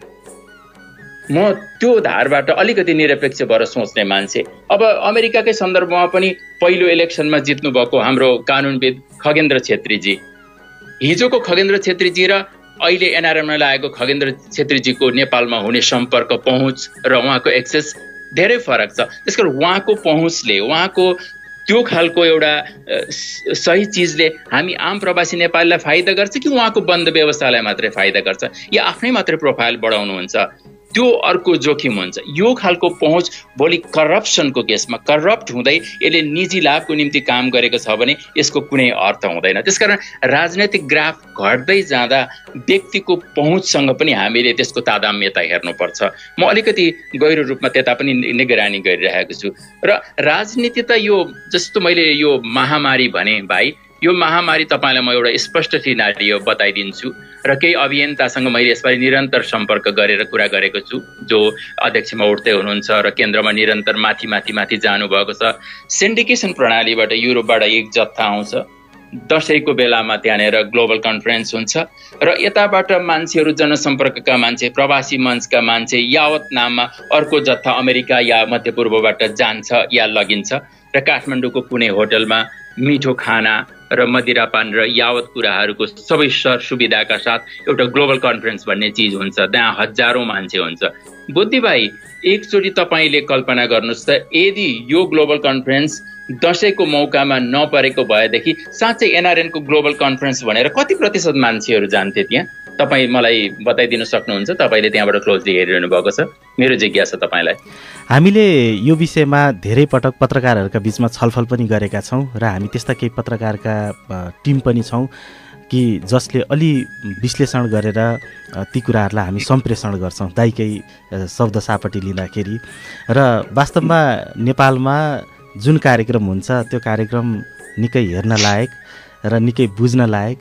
B: म त्यो धारबाट अलिकति निरपेक्ष भएर सोच्ने मान्छे। अब अमेरिकाकै सन्दर्भमा पनि पहिलो इलेक्सनमा जित्नु भएको हाम्रो कानुनविद खगेन्द्र छेत्रीजी, हिजोको खगेन्द्र छेत्रीजी र अहिले एनआरएममा लागेको खगेन्द्र छेत्रीजीको नेपालमा हुने सम्पर्क, पहुँच र उहाँको एक्सेस धेरै फरक छ। त्यसकारण उहाँको पहुँचले, उहाँको त्यो खालको एउटा सही चिजले हामी आम प्रवासी नेपालीलाई फाइदा गर्छ कि उहाँको बन्द व्यवस्थालाई मात्रै फाइदा गर्छ, या आफ्नै मात्रै प्रोफाइल बढाउनुहुन्छ? त्यो अर्को जोखिम हुन्छ। यो खालको पहुँच भोलि करप्सनको केसमा करप्ट हुँदै यसले निजी लाभको निम्ति काम गरेको छ भने यसको कुनै अर्थ हुँदैन। त्यसकारण राजनैतिक ग्राफ घट्दै जाँदा व्यक्तिको पहुँचसँग पनि हामीले त्यसको तादात्म्यता हेर्नुपर्छ। म अलिकति गहिरो रूपमा त्यता पनि निगरानी गरिरहेको छु। र राजनीति त यो जस्तो मैले यो महामारी भने भाइ, यो महामारी तपाईँलाई म एउटा स्पष्ट सिनारियो बताइदिन्छु र केही अभियन्तासँग मैले यसपालि निरन्तर सम्पर्क गरेर कुरा गरेको छु, जो अध्यक्षमा उठ्दै हुनुहुन्छ र केन्द्रमा निरन्तर माथि माथि माथि जानुभएको छ। सिन्डिकेसन प्रणालीबाट युरोपबाट एक जत्था आउँछ, दसैँको बेलामा त्यहाँनिर ग्लोबल कन्फरेन्स हुन्छ र यताबाट मान्छेहरू, जनसम्पर्कका मान्छे, प्रवासी मञ्चका मान्छे यावत नाममा अर्को जत्था अमेरिका या मध्यपूर्वबाट जान्छ या लगिन्छ र काठमाडौँको कुनै होटलमा मिठो खाना र मदिरापान र यावत कुराहरूको सबै सर सुविधाका साथ एउटा ग्लोबल कन्फरेन्स भन्ने चिज हुन्छ। त्यहाँ हजारौँ मान्छे हुन्छ। बुद्धि भाइ, एकचोटि तपाईँले कल्पना गर्नुहोस् त, यदि यो ग्लोबल कन्फरेन्स दसैँको मौकामा नपरेको भएदेखि साँच्चै एनआरएनको ग्लोबल कन्फरेन्स भनेर कति प्रतिशत मान्छेहरू जान्थे त्यहाँ? तपाईँ मलाई बताइदिन सक्नुहुन्छ? तपाईँले त्यहाँबाट क्लोजली हेरिरहनु भएको छ। मेरो जिज्ञासा तपाईँलाई।
A: हामीले यो विषयमा धेरै पटक पत्रकारहरूका बिचमा छलफल पनि गरेका छौँ र हामी त्यस्ता केही पत्रकारका टिम पनि छौँ कि जसले अलि विश्लेषण गरेर ती कुराहरूलाई हामी सम्प्रेषण गर्छौँ दाइकै शब्द सापट्टि लिँदाखेरि। र वास्तवमा नेपालमा जुन कार्यक्रम हुन्छ त्यो कार्यक्रम निकै हेर्न लायक र निकै बुझ्न लायक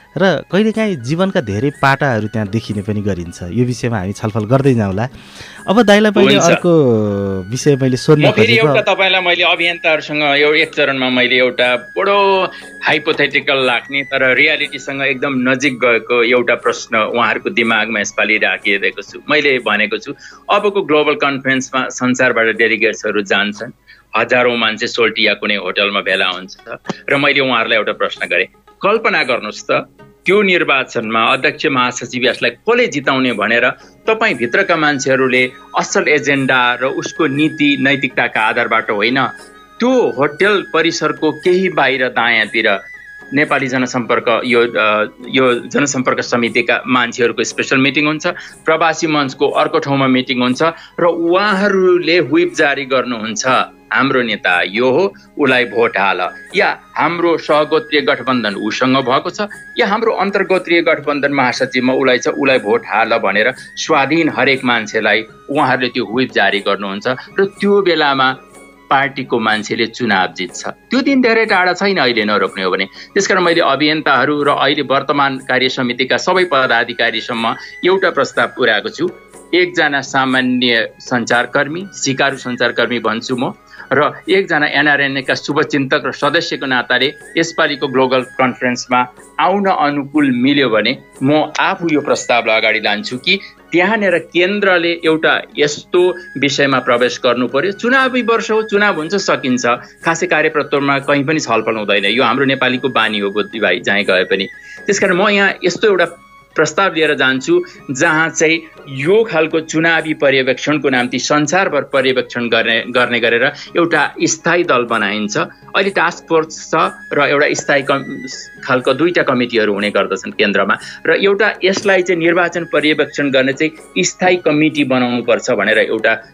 A: र कहिलेकाहीँ जीवनका धेरै पाटाहरू त्यहाँ देखिने पनि गरिन्छ। यो विषयमा हामी छलफल गर्दै जाउँला। अब दाइलाई मैले अर्को विषय मैले सोध्न
B: खोजेको, एउटा तपाईँलाई मैले अभियन्ताहरूसँग यो एक चरणमा मैले एउटा बडो हाइपोथेटिकल लाग्ने तर रियालिटीसँग एकदम नजिक गएको एउटा प्रश्न उहाँहरूको दिमागमा यसपालि राखिदिएको छु। मैले भनेको छु अबको ग्लोबल कन्फरेन्समा संसारबाट डेलिगेट्सहरू जान्छन्, हजारौँ मान्छे सोल्टी या कुनै होटलमा भेला हुन्छ र मैले उहाँहरूलाई एउटा प्रश्न गरेँ, कल्पना गर्नुहोस् त त्यो निर्वाचनमा अध्यक्ष महासचिव यसलाई कसले जिताउने भनेर तपाईँ भित्रका मान्छेहरूले असल एजेन्डा र उसको नीति नैतिकताका आधारबाट होइन, त्यो होटल परिसरको केही बाहिर दायाँतिर नेपाली जनसम्पर्क यो यो जनसम्पर्क समितिका मान्छेहरूको स्पेसल मिटिङ हुन्छ, प्रवासी मञ्चको अर्को ठाउँमा मिटिङ हुन्छ र उहाँहरूले व्हिप जारी गर्नुहुन्छ, हाम्रो नेता यो हो, उसलाई भोट हाल, या हाम्रो सहगोत्रीय गठबन्धन उसँग भएको छ, या हाम्रो अन्तर्गोत्रीय गठबन्धन महासचिवमा उसलाई छ, उसलाई भोट हाल भनेर स्वाधीन हरेक मान्छेलाई उहाँहरूले त्यो व्हिप जारी गर्नुहुन्छ र त्यो बेलामा पार्टीको मान्छेले चुनाव जित्छ। त्यो दिन धेरै टाढा छैन अहिले नरोक्ने हो भने। त्यसकारण मैले अभियन्ताहरू र अहिले वर्तमान कार्य समितिका सबै पदाधिकारीसम्म एउटा प्रस्ताव पुर्याएको छु। एकजना सामान्य सञ्चारकर्मी, सिकारु सञ्चारकर्मी भन्छु म, र एकजना एनआरएनएका शुभचिन्तक र सदस्यको नाताले यसपालिको ग्लोबल कन्फरेन्समा आउन अनुकूल मिल्यो भने म आफू यो प्रस्तावलाई अगाडि लान्छु कि त्यहाँनिर केन्द्रले एउटा यस्तो विषयमा प्रवेश गर्नु पर्यो। चुनावी वर्ष हो, चुनाव हुन्छ, सकिन्छ, खासै कार्यप्रत्रमा कहीँ पनि छलफल हुँदैन। यो हाम्रो नेपालीको बानी हो बुद्धि भाइ, जहाँ गए पनि। त्यसकारण म यहाँ यस्तो एउटा प्रस्ताव लिएर जान्छु जहाँ चाहिँ यो खालको चुनावी पर्यवेक्षणको निम्ति संसारभर पर्यवेक्षण गर्ने गर्ने गरेर एउटा स्थायी दल बनाइन्छ। अहिले टास्क फोर्स छ र एउटा स्थायी कम खालको दुईटा कमिटीहरू हुने गर्दछन् केन्द्रमा, र एउटा यसलाई चाहिँ निर्वाचन पर्यवेक्षण गर्ने चाहिँ स्थायी कमिटी बनाउनु पर्छ भनेर एउटा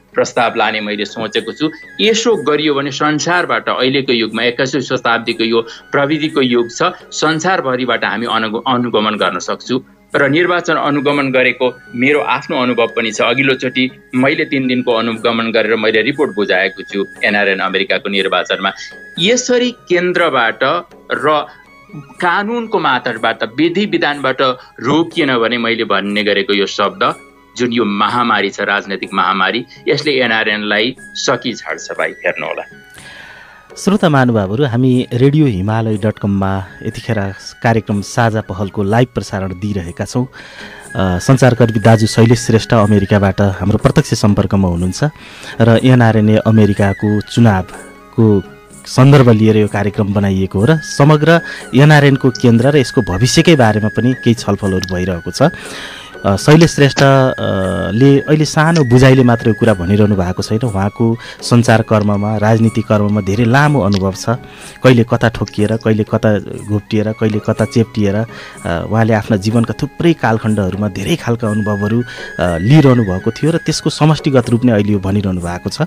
B: प्रस्ताव लाने मैले सोचेको छु। यसो गरियो भने संसारबाट अहिलेको युगमा एक्काइसौँ शताब्दीको यो प्रविधिको युग छ, संसारभरिबाट हामी अनु अनुगमन गर्न सक्छौँ। र निर्वाचन अनुगमन गरेको मेरो आफ्नो अनुभव पनि छ। अघिल्लोचोटि मैले तीन दिनको अनुगमन गरेर मैले रिपोर्ट बुझाएको छु एनआरएन अमेरिकाको निर्वाचनमा। यसरी केन्द्रबाट र कानुनको मातहतबाट विधि विधानबाट रोकिएन भने मैले भन्ने गरेको यो शब्द जुन यो महामारी छ, राजनैतिक महामारी, यसले एनआरएनलाई सकि छाड्छ। भाइ हेर्नु होला।
A: श्रोता महानुभावहरू, हामी रेडियो हिमालय डट कममा यतिखेर कार्यक्रम साझा पहलको लाइभ प्रसारण दिइरहेका छौँ। सञ्चारकर्मी दाजु शैलेश श्रेष्ठ अमेरिकाबाट हाम्रो प्रत्यक्ष सम्पर्कमा हुनुहुन्छ र एनआरएनए अमेरिकाको चुनावको सन्दर्भ लिएर यो कार्यक्रम बनाइएको हो र समग्र एनआरएनको केन्द्र र यसको भविष्यकै बारेमा पनि केही छलफलहरू भइरहेको छ। शैलेश श्रेष्ठले अहिले सानो बुझाइले मात्र कुरा भनिरहनु भएको छैन। उहाँको सञ्चार कर्ममा, राजनीति कर्ममा धेरै लामो अनुभव छ। कहिले कता ठोकिएर, कहिले कता घोप्टिएर, कहिले कता चेप्टिएर उहाँले आफ्ना जीवनका थुप्रै कालखण्डहरूमा धेरै खालका अनुभवहरू लिइरहनु भएको थियो र त्यसको समष्टिगत रूप नै अहिले यो भनिरहनु भएको छ।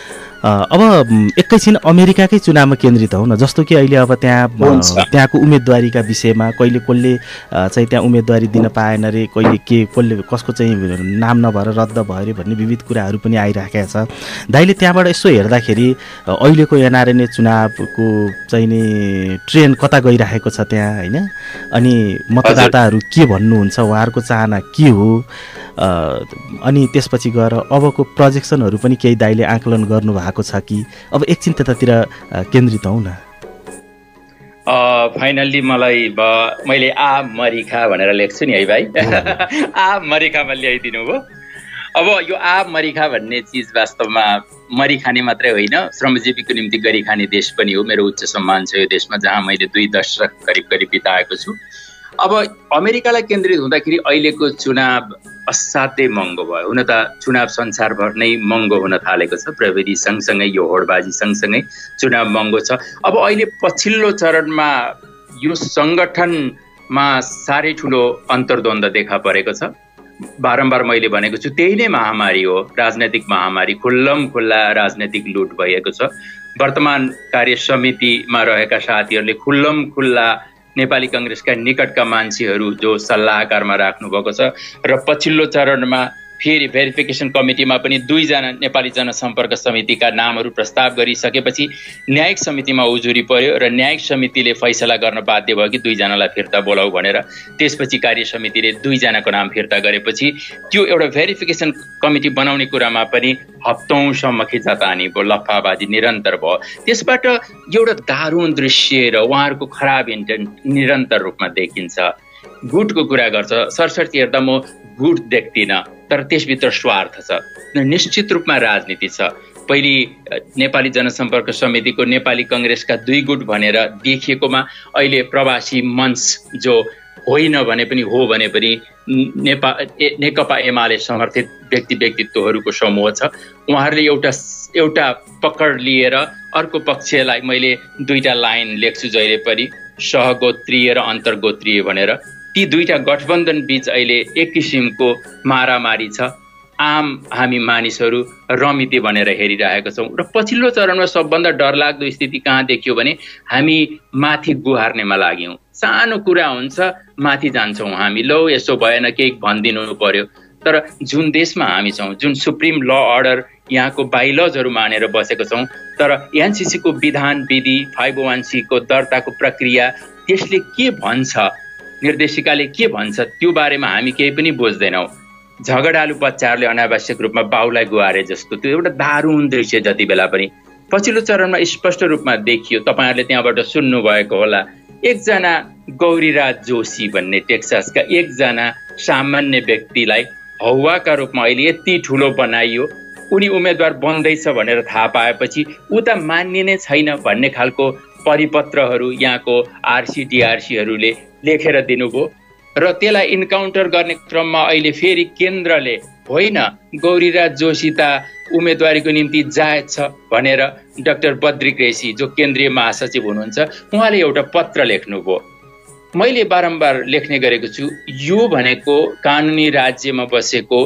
A: अब एकैछिन अमेरिकाकै चुनावमा केन्द्रित हौ न। जस्तो कि अहिले अब त्यहाँ त्यहाँको उम्मेदवारीका विषयमा कहिले कसले चाहिँ त्यहाँ उम्मेदवारी दिन पाएन रे, कहिले के कसले कसको चाहिँ नाम नभएर रद्द भयो अरे भन्ने विविध कुराहरू पनि आइराखेका छ। दाइले त्यहाँबाट यसो हेर्दाखेरि अहिलेको एनआरएनए चुनावको चाहिँ नि ट्रेन कता गइराखेको छ त्यहाँ, होइन? अनि मतदाताहरू के भन्नुहुन्छ, उहाँहरूको चाहना के हो, अनि त्यसपछि गएर अबको प्रोजेक्सनहरू पनि केही दाइले आकलन गर्नु भएको छ कि? अब एकछिन त्यतातिर केन्द्रित हौ न।
B: फाइनल्ली मलाई मैले आ मरिखा भनेर लेख्छु नि है भाइ। आ मरिखामा ल्याइदिनु भयो। अब यो आ मरिखा भन्ने चिज वास्तवमा मरिखाने मात्रै होइन, श्रमजीवीको निम्ति गरिखाने देश पनि हो। मेरो उच्च सम्मान छ यो देशमा, जहाँ मैले दुई दशक करिब करिब बिताएको छु। अब अमेरिकालाई केन्द्रित हुँदाखेरि अहिलेको चुनाव असाध्यै महँगो भयो। हुन त चुनाव संसारभर नै महँगो हुन थालेको छ। प्रविधि सँगसँगै यो होडबाजी सँगसँगै चुनाव महँगो छ। अब अहिले पछिल्लो चरणमा यो सङ्गठनमा साह्रै ठुलो अन्तर्द्वन्द देखा परेको छ। बारम्बार मैले भनेको छु त्यही नै महामारी हो, राजनैतिक महामारी। खुल्लम खुल्ला राजनैतिक लुट भएको छ। वर्तमान कार्य समितिमा रहेका साथीहरूले खुल्लम खुल्ला नेपाली कांग्रेसका निकटका मान्छेहरू जो सल्लाहकारमा राख्नु भएको छ र पछिल्लो चरणमा फेरि भेरिफिकेसन कमिटीमा पनि दुईजना नेपाली जनसम्पर्क समितिका नामहरू प्रस्ताव गरिसकेपछि न्यायिक समितिमा उजुरी पर्यो र न्यायिक समितिले फैसला गर्न बाध्य भयो कि दुईजनालाई फिर्ता बोलाऊ भनेर। त्यसपछि कार्य समितिले दुईजनाको नाम फिर्ता गरेपछि त्यो एउटा भेरिफिकेसन कमिटी बनाउने कुरामा पनि हप्तौंसम्म खिचातानी भयो, लफाबाजी निरन्तर भयो। त्यसबाट एउटा दारुण दृश्य र उहाँहरूको खराब इन्टेन्ट निरन्तर रूपमा देखिन्छ। गुटको कुरा गर्छ, सरसर्ती हेर्दा म गुट देख्दिनँ, तर त्यसभित्र स्वार्थ छ, निश्चित रूपमा राजनीति छ। पहिले नेपाली जनसम्पर्क समितिको नेपाली कांग्रेसका दुई गुट भनेर देखिएकोमा अहिले प्रवासी मञ्च जो होइन भने पनि हो भने पनि नेपा नेकपा एमाले समर्थित व्यक्ति व्यक्तित्वहरूको समूह छ। उहाँहरूले एउटा एउटा पकड लिएर अर्को पक्षलाई मैले दुईटा लाइन लेख्छु जहिले पनि, सहगोत्रीय र अन्तर्गोत्रीय भनेर। ती दुईटा गठबन्धन बीच अहिले एक किसिमको मारामारी छ। आम हामी मानिसहरू रमिते भनेर हेरिरहेका छौँ र पछिल्लो चरणमा सबभन्दा डरलाग्दो स्थिति कहाँ देखियो भने हामी माथि गुहार्नेमा लाग्यौँ। सानो कुरा हुन्छ माथि जान्छौँ हामी, लो यसो भएन केही भनिदिनु पर्यो। तर जुन देशमा हामी छौँ, जुन सुप्रिम ल अर्डर यहाँको बाइलजहरू मानेर बसेको छौँ, तर एनसिसीको विधान विधि फाइभ ओ वान सी को दर्ताको प्रक्रिया त्यसले के भन्छ, निर्देशिकाले के भन्छ त्यो बारेमा हामी केही पनि बुझ्दैनौँ। झगडालु बच्चाहरूले अनावश्यक रूपमा बाउलाई गुहारे जस्तो त्यो एउटा दारुण दृश्य जति बेला पनि पछिल्लो चरणमा स्पष्ट रूपमा देखियो। तपाईँहरूले त्यहाँबाट सुन्नुभएको होला, एकजना गौरीराज जोशी भन्ने टेक्सासका एकजना सामान्य व्यक्तिलाई हौवाका रूपमा अहिले यति ठुलो बनाइयो। उनी उम्मेदवार बन्दैछ भनेर थाहा पाएपछि ऊ त मान्ने नै छैन भन्ने खालको परिपत्रहरू यहाँको आरसी डिआरसीहरूले लेखेर दिनुभयो र त्यसलाई इन्काउन्टर गर्ने क्रममा अहिले फेरि केन्द्रले होइन गौरीराज जोशी त उम्मेदवारीको निम्ति जायज छ भनेर डाक्टर बद्री ग्रेसी जो केन्द्रीय महासचिव हुनुहुन्छ उहाँले एउटा पत्र लेख्नुभयो। मैले बारम्बार लेख्ने गरेको छु, यो भनेको कानुनी राज्यमा बसेको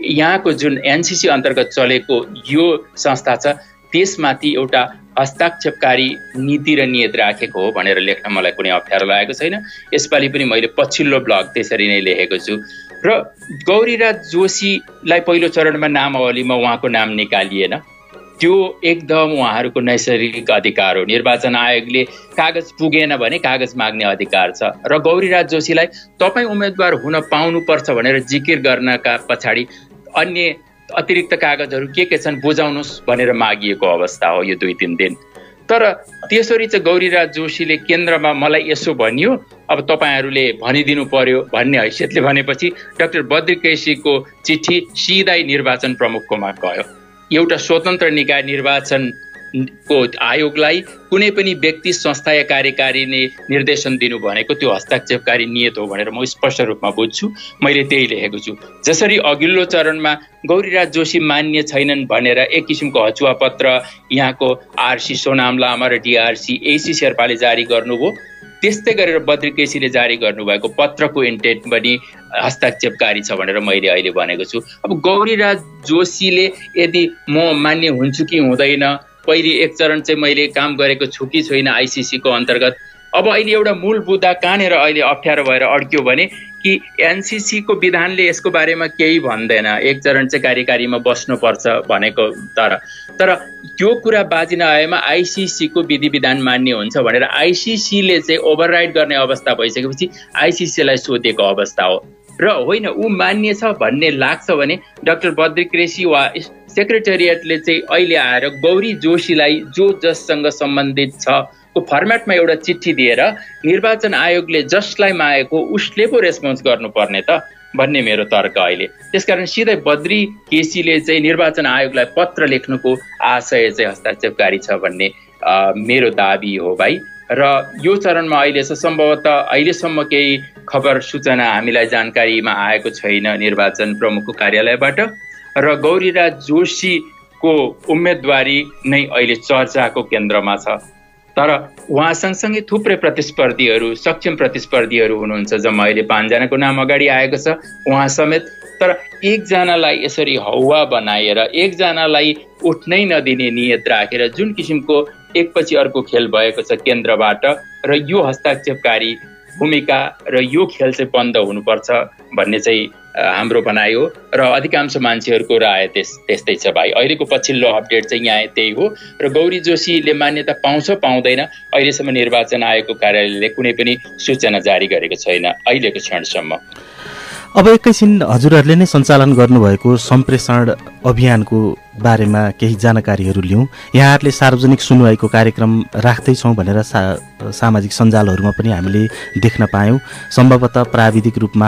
B: यहाँको जुन एनसीसी अन्तर्गत चलेको यो संस्था छ त्यसमाथि एउटा हस्ताक्षेपकारी नीति र नियत राखेको हो भनेर लेख्न मलाई कुनै अप्ठ्यारो लागेको छैन। यसपालि पनि मैले पछिल्लो ब्लग त्यसरी नै लेखेको छु र गौरीराज जोशीलाई पहिलो चरणमा नामावलीमा उहाँको नाम निकालिएन। त्यो एकदम उहाँहरूको नैसर्गिक अधिकार हो। निर्वाचन आयोगले कागज पुगेन भने कागज माग्ने अधिकार छ र गौरीराज जोशीलाई तपाईँ उम्मेदवार हुन पाउनुपर्छ भनेर जिकिर गर्नका पछाडि अन्य अतिरिक्त कागजहरू के के छन् बुझाउनुहोस् भनेर मागिएको अवस्था हो यो दुई तिन दिन। तर त्यसरी चाहिँ गौरीराज जोशीले केन्द्रमा मलाई यसो भनियो, अब तपाईँहरूले भनिदिनु पर्यो भन्ने हैसियतले भनेपछि डाक्टर बद्री केसीको चिठी सिधै निर्वाचन प्रमुखकोमा गयो। एउटा स्वतन्त्र निकाय निर्वाचनको आयोगलाई कुनै पनि व्यक्ति संस्था या कार्यकारीले निर्देशन दिनु भनेको त्यो हस्ताक्षेपकारी नियत हो भनेर म स्पष्ट रूपमा बुझ्छु। मैले त्यही लेखेको छु। जसरी अघिल्लो चरणमा गौरीराज जोशी मान्य छैनन् भनेर एक किसिमको हचुवा पत्र यहाँको आरसी सोनाम लामा र डिआरसी एसी शेर्पाले जारी गर्नुभयो, त्यस्तै गरेर बद्री केसीले जारी गर्नुभएको पत्रको इन्टेन्ट पनि हस्ताक्षेपकारी छ भनेर मैले अहिले भनेको छु। अब गौरीराज जोशीले यदि म मान्य हुन्छु कि हुँदैन, पहिले एक चरण चाहिँ मैले काम गरेको छु कि छैन आइसिसीको अन्तर्गत, अब अहिले एउटा मूल मुद्दा कहाँनिर अहिले अप्ठ्यारो भएर अड्क्यो भने कि एनसीसीको विधानले यसको बारेमा केही भन्दैन, एक चरण चाहिँ कार्यकारीमा बस्नुपर्छ भनेको, तर तर त्यो कुरा बाजी नआएमा आइसिसीको विधि विधान मान्य हुन्छ भनेर आइसिसीले चाहिँ ओभरराइड गर्ने अवस्था भइसकेपछि आइसिसीलाई सोधेको अवस्था हो र होइन ऊ मान्य छ भन्ने लाग्छ भने डाक्टर बद्री केसी वा सेक्रेटेरिएटले चाहिँ अहिले आएर गौरी जोशीलाई जो जससँग सम्बन्धित छ को फर्मेटमा एउटा चिठी दिएर निर्वाचन आयोगले जसलाई मागेको उसले पो रेस्पोन्स गर्नुपर्ने त भन्ने मेरो तर्क अहिले। त्यसकारण सिधै बद्री केसीले चाहिँ निर्वाचन आयोगलाई पत्र लेख्नुको आशय चाहिँ हस्ताक्षेपकारी छ भन्ने मेरो दाबी हो भाइ। र यो चरणमा अहिले सम्भवतः अहिलेसम्म केही खबर सूचना हामीलाई जानकारीमा आएको छैन निर्वाचन प्रमुखको कार्यालयबाट र गौरीराज जोशीको उम्मेदवारी नै अहिले चर्चाको केन्द्रमा छ। तर उहाँ सँगसँगै थुप्रै प्रतिस्पर्धीहरू सक्षम प्रतिस्पर्धीहरू हुनुहुन्छ, जम्मा अहिले पाँचजनाको नाम अगाडि आएको छ उहाँ समेत। तर एकजनालाई यसरी हौवा बनाएर एकजनालाई उठ्नै नदिने नियत राखेर जुन किसिमको एकपछि अर्को खेल भएको छ केन्द्रबाट र यो हस्ताक्षेपकारी भूमिका र यो खेल चाहिँ बन्द हुनुपर्छ भन्ने चाहिँ हाम्रो भनाइ हो र अधिकांश मान्छेहरूको राय त्यस त्यस्तै छ भाइ। अहिलेको पछिल्लो अपडेट चाहिँ यहाँ त्यही हो र गौरी जोशीले मान्यता पाउँछ पाउँदैन अहिलेसम्म निर्वाचन आयोगको कार्यालयले कुनै पनि सूचना जारी गरेको छैन अहिलेको क्षणसम्म।
A: अब एकैछिन हजुरहरूले नै सञ्चालन गर्नुभएको सम्प्रेषण अभियानको बारेमा केही जानकारीहरू लिउँ। यहाँहरूले सार्वजनिक सुनवाईको कार्यक्रम राख्दैछौँ भनेर सा सामाजिक सञ्जालहरूमा पनि हामीले देख्न पायौँ। सम्भवतः प्राविधिक रूपमा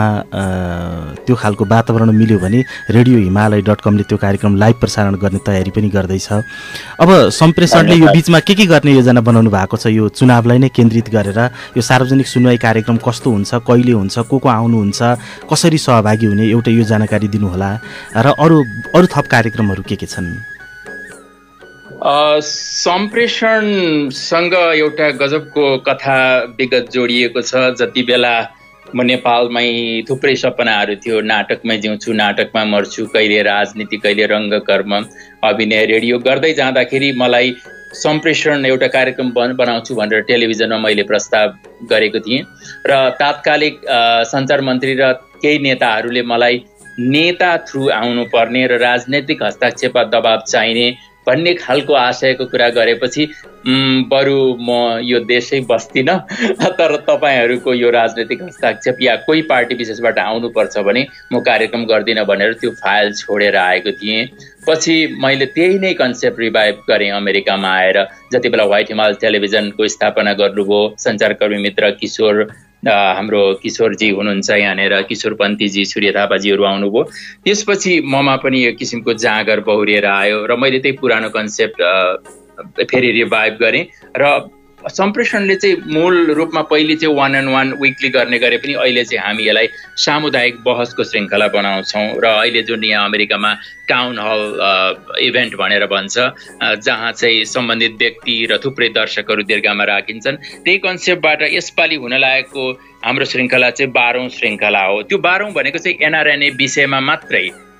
A: त्यो खालको वातावरण मिल्यो भने रेडियो हिमालय डट कमले त्यो कार्यक्रम लाइभ प्रसारण गर्ने तयारी पनि गर्दैछ। अब सम्प्रेषणले यो बिचमा के के गर्ने योजना बनाउनु भएको छ यो चुनावलाई नै केन्द्रित गरेर? यो सार्वजनिक सुनवाई कार्यक्रम कस्तो हुन्छ, कहिले हुन्छ, को को आउनुहुन्छ, कसरी सहभागी हुने, एउटा यो जानकारी दिनुहोला र अरू अरू थप कार्यक्रमहरू के के छन्?
B: सम्प्रेषणसँग एउटा गजबको कथा विगत जोडिएको छ। जति बेला म नेपालमै थुप्रै सपनाहरू थियो, नाटकमै जिउँछु नाटकमा मर्छु, कहिले राजनीति कहिले रङ्गकर्म अभिनय रेडियो गर्दै जाँदाखेरि मलाई सम्प्रेषण एउटा कार्यक्रम बन बनाउँछु भनेर टेलिभिजनमा मैले प्रस्ताव गरेको थिएँ र तात्कालिक सञ्चार मन्त्री र केही नेताहरूले मलाई नेता थ्रु आउनुपर्ने र राजनैतिक हस्तक्षेप दबाब चाहिने भन्ने खालको आशयको कुरा गरेपछि बरु म यो देशै बस्दिनँ, तर तपाईँहरूको यो राजनैतिक हस्तक्षेप या कोही पार्टी विशेषबाट आउनुपर्छ भने म कार्यक्रम गर्दिनँ भनेर त्यो फाइल छोडेर आएको थिएँ। पछि मैले त्यही नै कन्सेप्ट रिभाइभ गरेँ अमेरिकामा आएर। जति बेला व्हाइट हिमाल टेलिभिजनको स्थापना गर्नुभयो सञ्चारकर्मी मित्र किशोर हाम्रो किशोरजी हुनुहुन्छ यहाँनिर, किशोर पन्थीजी, सूर्य थापाजीहरू आउनुभयो। त्यसपछि ममा पनि यो किसिमको जाँगर बौरिएर आयो र मैले त्यही पुरानो कन्सेप्ट फेरि रिभाइभ गरेँ र सम्प्रेषणले चाहिँ मूल रूपमा पहिले चाहिँ वान एन्ड वान विकली गर्ने गरे पनि अहिले चाहिँ हामी यसलाई सामुदायिक बहसको श्रृङ्खला बनाउँछौँ र अहिले जुन यहाँ अमेरिकामा टाउन हल इभेन्ट भनेर भन्छ जहाँ चाहिँ सम्बन्धित व्यक्ति र थुप्रै दर्शकहरू दीर्घामा राखिन्छन्, त्यही कन्सेप्टबाट यसपालि हुन लागेको हाम्रो श्रृङ्खला चाहिँ बाह्रौँ श्रृङ्खला हो। त्यो बाह्रौँ भनेको चाहिँ एनआरएनए विषयमा मात्रै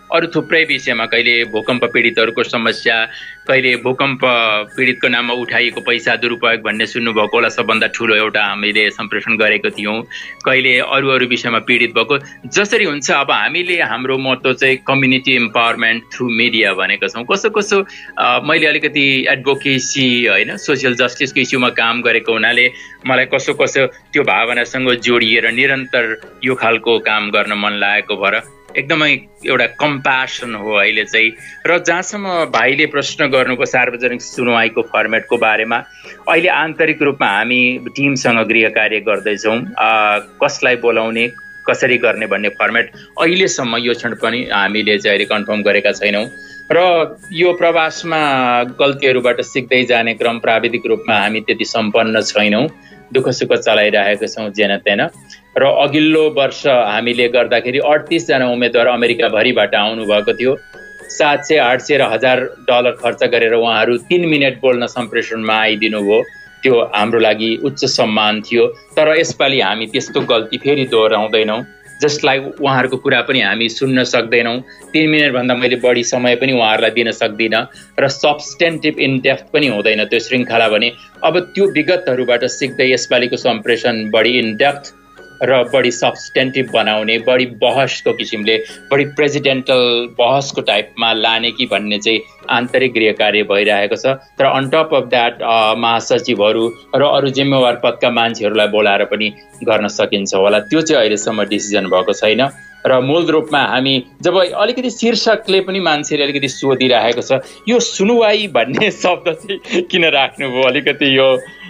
B: अरू थुप्रै विषयमा, कहिले भूकम्प पीडितहरूको समस्या, कहिले भूकम्प पीडितको नाममा उठाइएको पैसा दुरुपयोग भन्ने सुन्नुभएको होला, सबभन्दा ठुलो एउटा हामीले सम्प्रेषण गरेको थियौँ। कहिले अरू अरू विषयमा पीडित भएको। जसरी हुन्छ अब हामीले हाम्रो महत्त्व चाहिँ कम्युनिटी इम्पावरमेन्ट थ्रु मिडिया भनेको छौँ। कसो कसो मैले अलिकति एडभोकेसी होइन सोसियल जस्टिसको इस्युमा काम गरेको हुनाले मलाई कसो कसो त्यो भावनासँग जोडिएर निरन्तर यो खालको काम गर्न मन लागेको भएर एकदमै एउटा कम्प्यासन हो अहिले चाहिँ। र जहाँसम्म भाइले प्रश्न गर्नुको सार्वजनिक सुनवाईको फर्मेटको बारेमा, अहिले आन्तरिक रूपमा हामी टिमसँग गृह कार्य गर्दैछौँ। कसलाई बोलाउने, कसरी गर्ने भन्ने फर्मेट अहिलेसम्म यो क्षण पनि हामीले चाहिँ अहिले कन्फर्म गरेका छैनौँ। र यो प्रवासमा गल्तीहरूबाट सिक्दै जाने क्रम प्राविधिक रूपमा हामी त्यति सम्पन्न छैनौँ, दुःख सुख चलाइरहेको छौँ जेन तेन। र अघिल्लो वर्ष हामीले गर्दाखेरि अडतिसजना उम्मेदवार अमेरिकाभरिबाट आउनुभएको थियो। सात सय आठ सय र हजार डलर खर्च गरेर उहाँहरू तिन मिनट बोल्न सम्प्रेषणमा आइदिनु भयो। त्यो हाम्रो लागि उच्च सम्मान थियो। तर यसपालि हामी त्यस्तो गल्ती फेरि दोहोऱ्याउँदैनौँ, जसलाई उहाँहरूको कुरा पनि हामी सुन्न सक्दैनौँ। तिन मिनटभन्दा मैले बढी समय पनि उहाँहरूलाई दिन सक्दिनँ र सब्सटेन्टिभ इनडेप्थ पनि हुँदैन त्यो श्रृङ्खला भने। अब त्यो विगतहरूबाट सिक्दै यसपालिको सम्प्रेषण बढी इनडेप्थ र बढी सब्सटेन्टिभ बनाउने, बढी बहसको किसिमले, बढी प्रेसिडेन्टल बहसको टाइपमा लाने कि भन्ने चाहिँ आन्तरिक गृह कार्य भइरहेको छ। तर अन टप अफ द्याट महासचिवहरू र अरू जिम्मेवार पदका मान्छेहरूलाई बोलाएर पनि गर्न सकिन्छ होला। त्यो चाहिँ अहिलेसम्म डिसिजन भएको छैन। र मूल रूपमा हामी जब अलिकति शीर्षकले पनि मान्छेले अलिकति सोधिरहेको छ यो सुनवाई भन्ने शब्द चाहिँ किन राख्नुभयो, अलिकति यो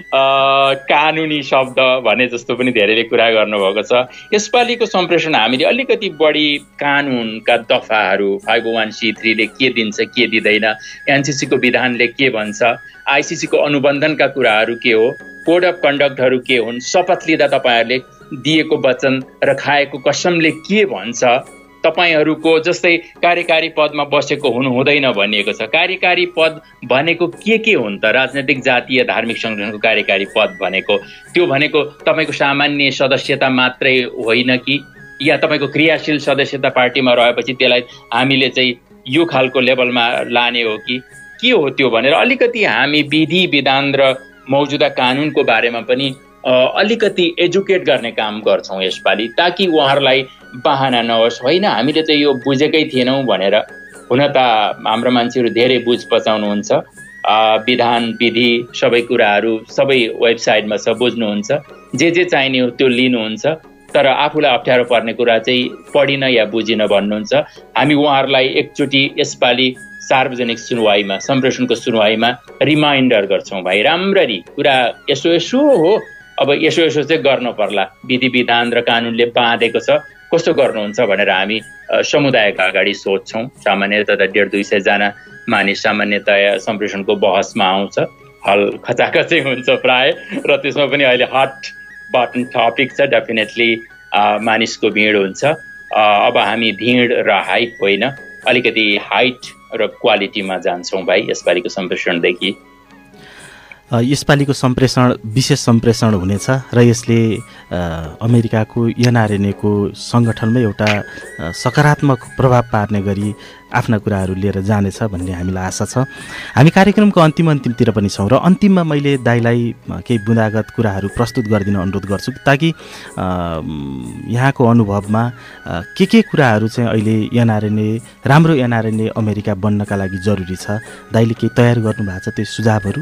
B: कानुनी शब्द भने जस्तो पनि धेरैले कुरा गर्नुभएको छ। यसपालिको सम्प्रेषण हामीले अलिकति बढी कानुनका दफाहरू फाइभ ओ वान सी थ्रीले के दिन्छ के दिँदैन, एनसिसीको विधानले के भन्छ, आइसिसीको अनुबन्धनका कुराहरू के हो, कोड अफ कन्डक्टहरू के हुन्, शपथ लिँदा तपाईँहरूले दिएको वचन र खाएको कसमले के भन्छ, तपाईँहरूको जस्तै कार्यकारी पदमा बसेको हुनु हुँदैन भनिएको छ। कार्यकारी पद भनेको के के हुन् त? राजनैतिक जातीय धार्मिक सङ्गठनको कार्यकारी पद भनेको त्यो भनेको तपाईँको सामान्य सदस्यता मात्रै होइन कि, या तपाईँको क्रियाशील सदस्यता पार्टीमा रहेपछि त्यसलाई हामीले चाहिँ यो खालको लेभलमा लाने हो कि के हो त्यो भनेर अलिकति हामी विधि विधान र मौजुदा कानुनको बारेमा पनि अलिकति एजुकेट गर्ने काम गर्छौँ यसपालि, ताकि उहाँहरूलाई बहाना नहोस् होइन हामीले चाहिँ यो बुझेकै थिएनौँ भनेर। हुन त हाम्रो मान्छेहरू धेरै बुझ पचाउनुहुन्छ, विधान विधि सबै कुराहरू सबै वेबसाइटमा छ, बुझ्नुहुन्छ, जे जे चाहिने हो त्यो लिनुहुन्छ। तर आफूलाई अप्ठ्यारो पर्ने कुरा चाहिँ पढिन या बुझिन भन्नुहुन्छ। हामी उहाँहरूलाई एकचोटि यसपालि सार्वजनिक सुनवाईमा, सम्प्रेषणको सुनवाईमा रिमाइन्डर गर्छौँ, भाइ राम्ररी कुरा यसो यसो हो, अब यसो यसो चाहिँ गर्नु पर्ला, विधि विधान र कानुनले बाँधेको छ, कस्तो गर्नुहुन्छ भनेर हामी समुदायका अगाडि सोध्छौँ। सामान्यतया डेढ दुई सयजना मानिस सामान्यतया सम्प्रेषणको बहसमा आउँछ, हल खचाखचै हुन्छ प्राय, र त्यसमा पनि अहिले हट बटन टपिक छ, डेफिनेटली मानिसको भिड हुन्छ। अब हामी भिड र हाइप होइन, अलिकति हाइट र क्वालिटीमा जान्छौँ भाइ यसपालिको सम्प्रेषणदेखि।
A: यसपालिको सम्प्रेषण विशेष सम्प्रेषण हुनेछ र यसले अमेरिकाको एनआरएनएको सङ्गठनमै एउटा सकारात्मक प्रभाव पार्ने गरी आफ्ना कुराहरू लिएर जानेछ भन्ने हामीलाई आशा छ। हामी कार्यक्रमको अन्तिम अन्तिमतिर पनि छौँ र अन्तिममा मैले दाइलाई केही बुँदागत कुराहरू प्रस्तुत गरिदिन अनुरोध गर्छु, ताकि यहाँको अनुभवमा के के कुराहरू चाहिँ अहिले एनआरएनए राम्रो एनआरएनए अमेरिका बन्नका लागि जरुरी छ, दाइले केही तयार गर्नुभएको छ त्यो सुझावहरू?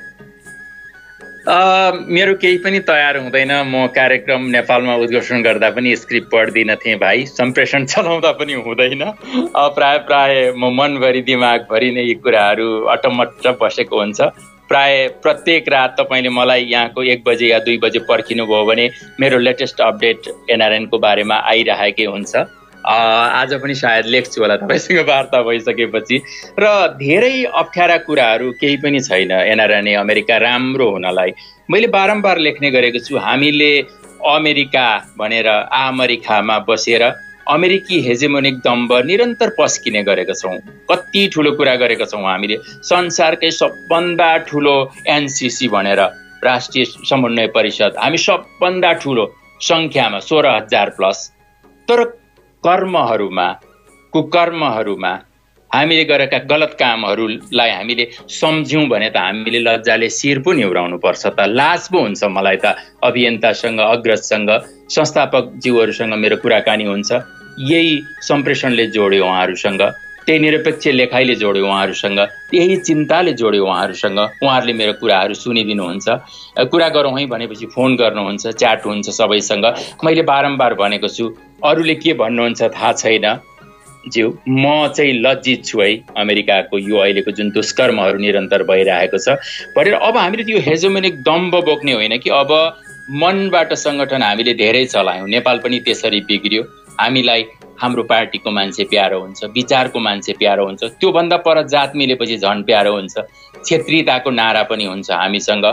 B: मेरो केही पनि तयार हुँदैन। म कार्यक्रम नेपालमा उद्घोषण गर्दा पनि स्क्रिप्ट पढ्दिनँ थिएँ भाइ, सम्प्रेषण चलाउँदा पनि हुँदैन। प्राय प्राय म मनभरि दिमागभरि नै यी कुराहरू अटमट्ट बसेको हुन्छ। प्राय प्रत्येक रात तपाईँले मलाई यहाँको एक बजे या दुई बजे पर्खिनु भयो भने मेरो लेटेस्ट अपडेट एनआरएनको बारेमा आइरहेकै हुन्छ। आज पनि सायद लेख्छु होला तपाईँसँग वार्ता भइसकेपछि। र धेरै अप्ठ्यारा कुराहरू केही पनि छैन एनआरएनए अमेरिका राम्रो हुनलाई। मैले बारम्बार लेख्ने गरेको छु, हामीले अमेरिका भनेर अमेरिकामा बसेर अमेरिकी हेजेमोनिक दम्ब निरन्तर पस्किने गरेका छौँ। कति ठुलो कुरा गरेका छौँ हामीले, संसारकै सबभन्दा ठुलो एनसिसी भनेर राष्ट्रिय समन्वय परिषद, हामी सबभन्दा ठुलो सङ्ख्यामा सोह्र हजार प्लस। तर कर्महरूमा कुकर्महरूमा हामीले गरेका गलत कामहरूलाई हामीले सम्झ्यौँ भने त हामीले लज्जाले शिर पो निहुराउनु पर्छ त, लाज पो हुन्छ। मलाई त अभियन्तासँग, अग्रजसँग, संस्थापक जीवहरूसँग मेरो कुराकानी हुन्छ, यही सम्प्रेषणले जोड्यो उहाँहरूसँग, त्यही निरपेक्ष लेखाइले जोड्यो उहाँहरूसँग, यही चिन्ताले जोड्यो उहाँहरूसँग। उहाँहरूले मेरो कुराहरू सुनिदिनुहुन्छ, कुरा गरौँ है भनेपछि फोन गर्नुहुन्छ, च्याट हुन्छ सबैसँग। मैले बारम्बार भनेको छु, अरूले के भन्नुहुन्छ थाहा छैन ज्यू, म चाहिँ लज्जित छु है अमेरिकाको यो अहिलेको जुन दुष्कर्महरू निरन्तर भइरहेको छ भनेर। अब हामीले त्यो हेजोमेनिक दम्ब बोक्ने होइन कि अब मनबाट सङ्गठन हामीले धेरै चलायौँ, नेपाल पनि त्यसरी बिग्रियो। हामीलाई हाम्रो पार्टीको मान्छे प्यारो हुन्छ, विचारको मान्छे प्यारो हुन्छ, त्योभन्दा पर जात मिलेपछि झन् प्यारो हुन्छ। क्षेत्रीयताको नारा पनि हुन्छ हामीसँग।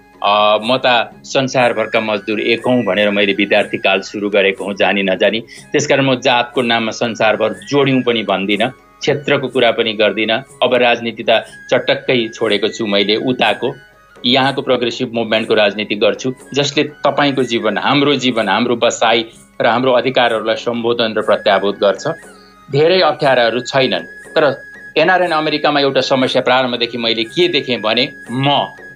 B: म त संसारभरका मजदुर एक हौँ भनेर मैले विद्यार्थी काल सुरु गरेको हुँ, जानी नजानी। त्यसकारण म जातको नाममा संसारभर जोड्यौँ पनि भन्दिनँ, क्षेत्रको कुरा पनि गर्दिनँ। अब राजनीति त चटक्कै छोडेको छु मैले, उताको यहाँको प्रोग्रेसिभ मुभमेन्टको राजनीति गर्छु, जसले तपाईँको जीवन, हाम्रो जीवन, हाम्रो बसाइ र हाम्रो अधिकारहरूलाई सम्बोधन र प्रत्याभूत गर्छ। धेरै अप्ठ्याराहरू छैनन्, तर एनआरएन अमेरिकामा एउटा समस्या प्रारम्भदेखि मैले के देखेँ भने म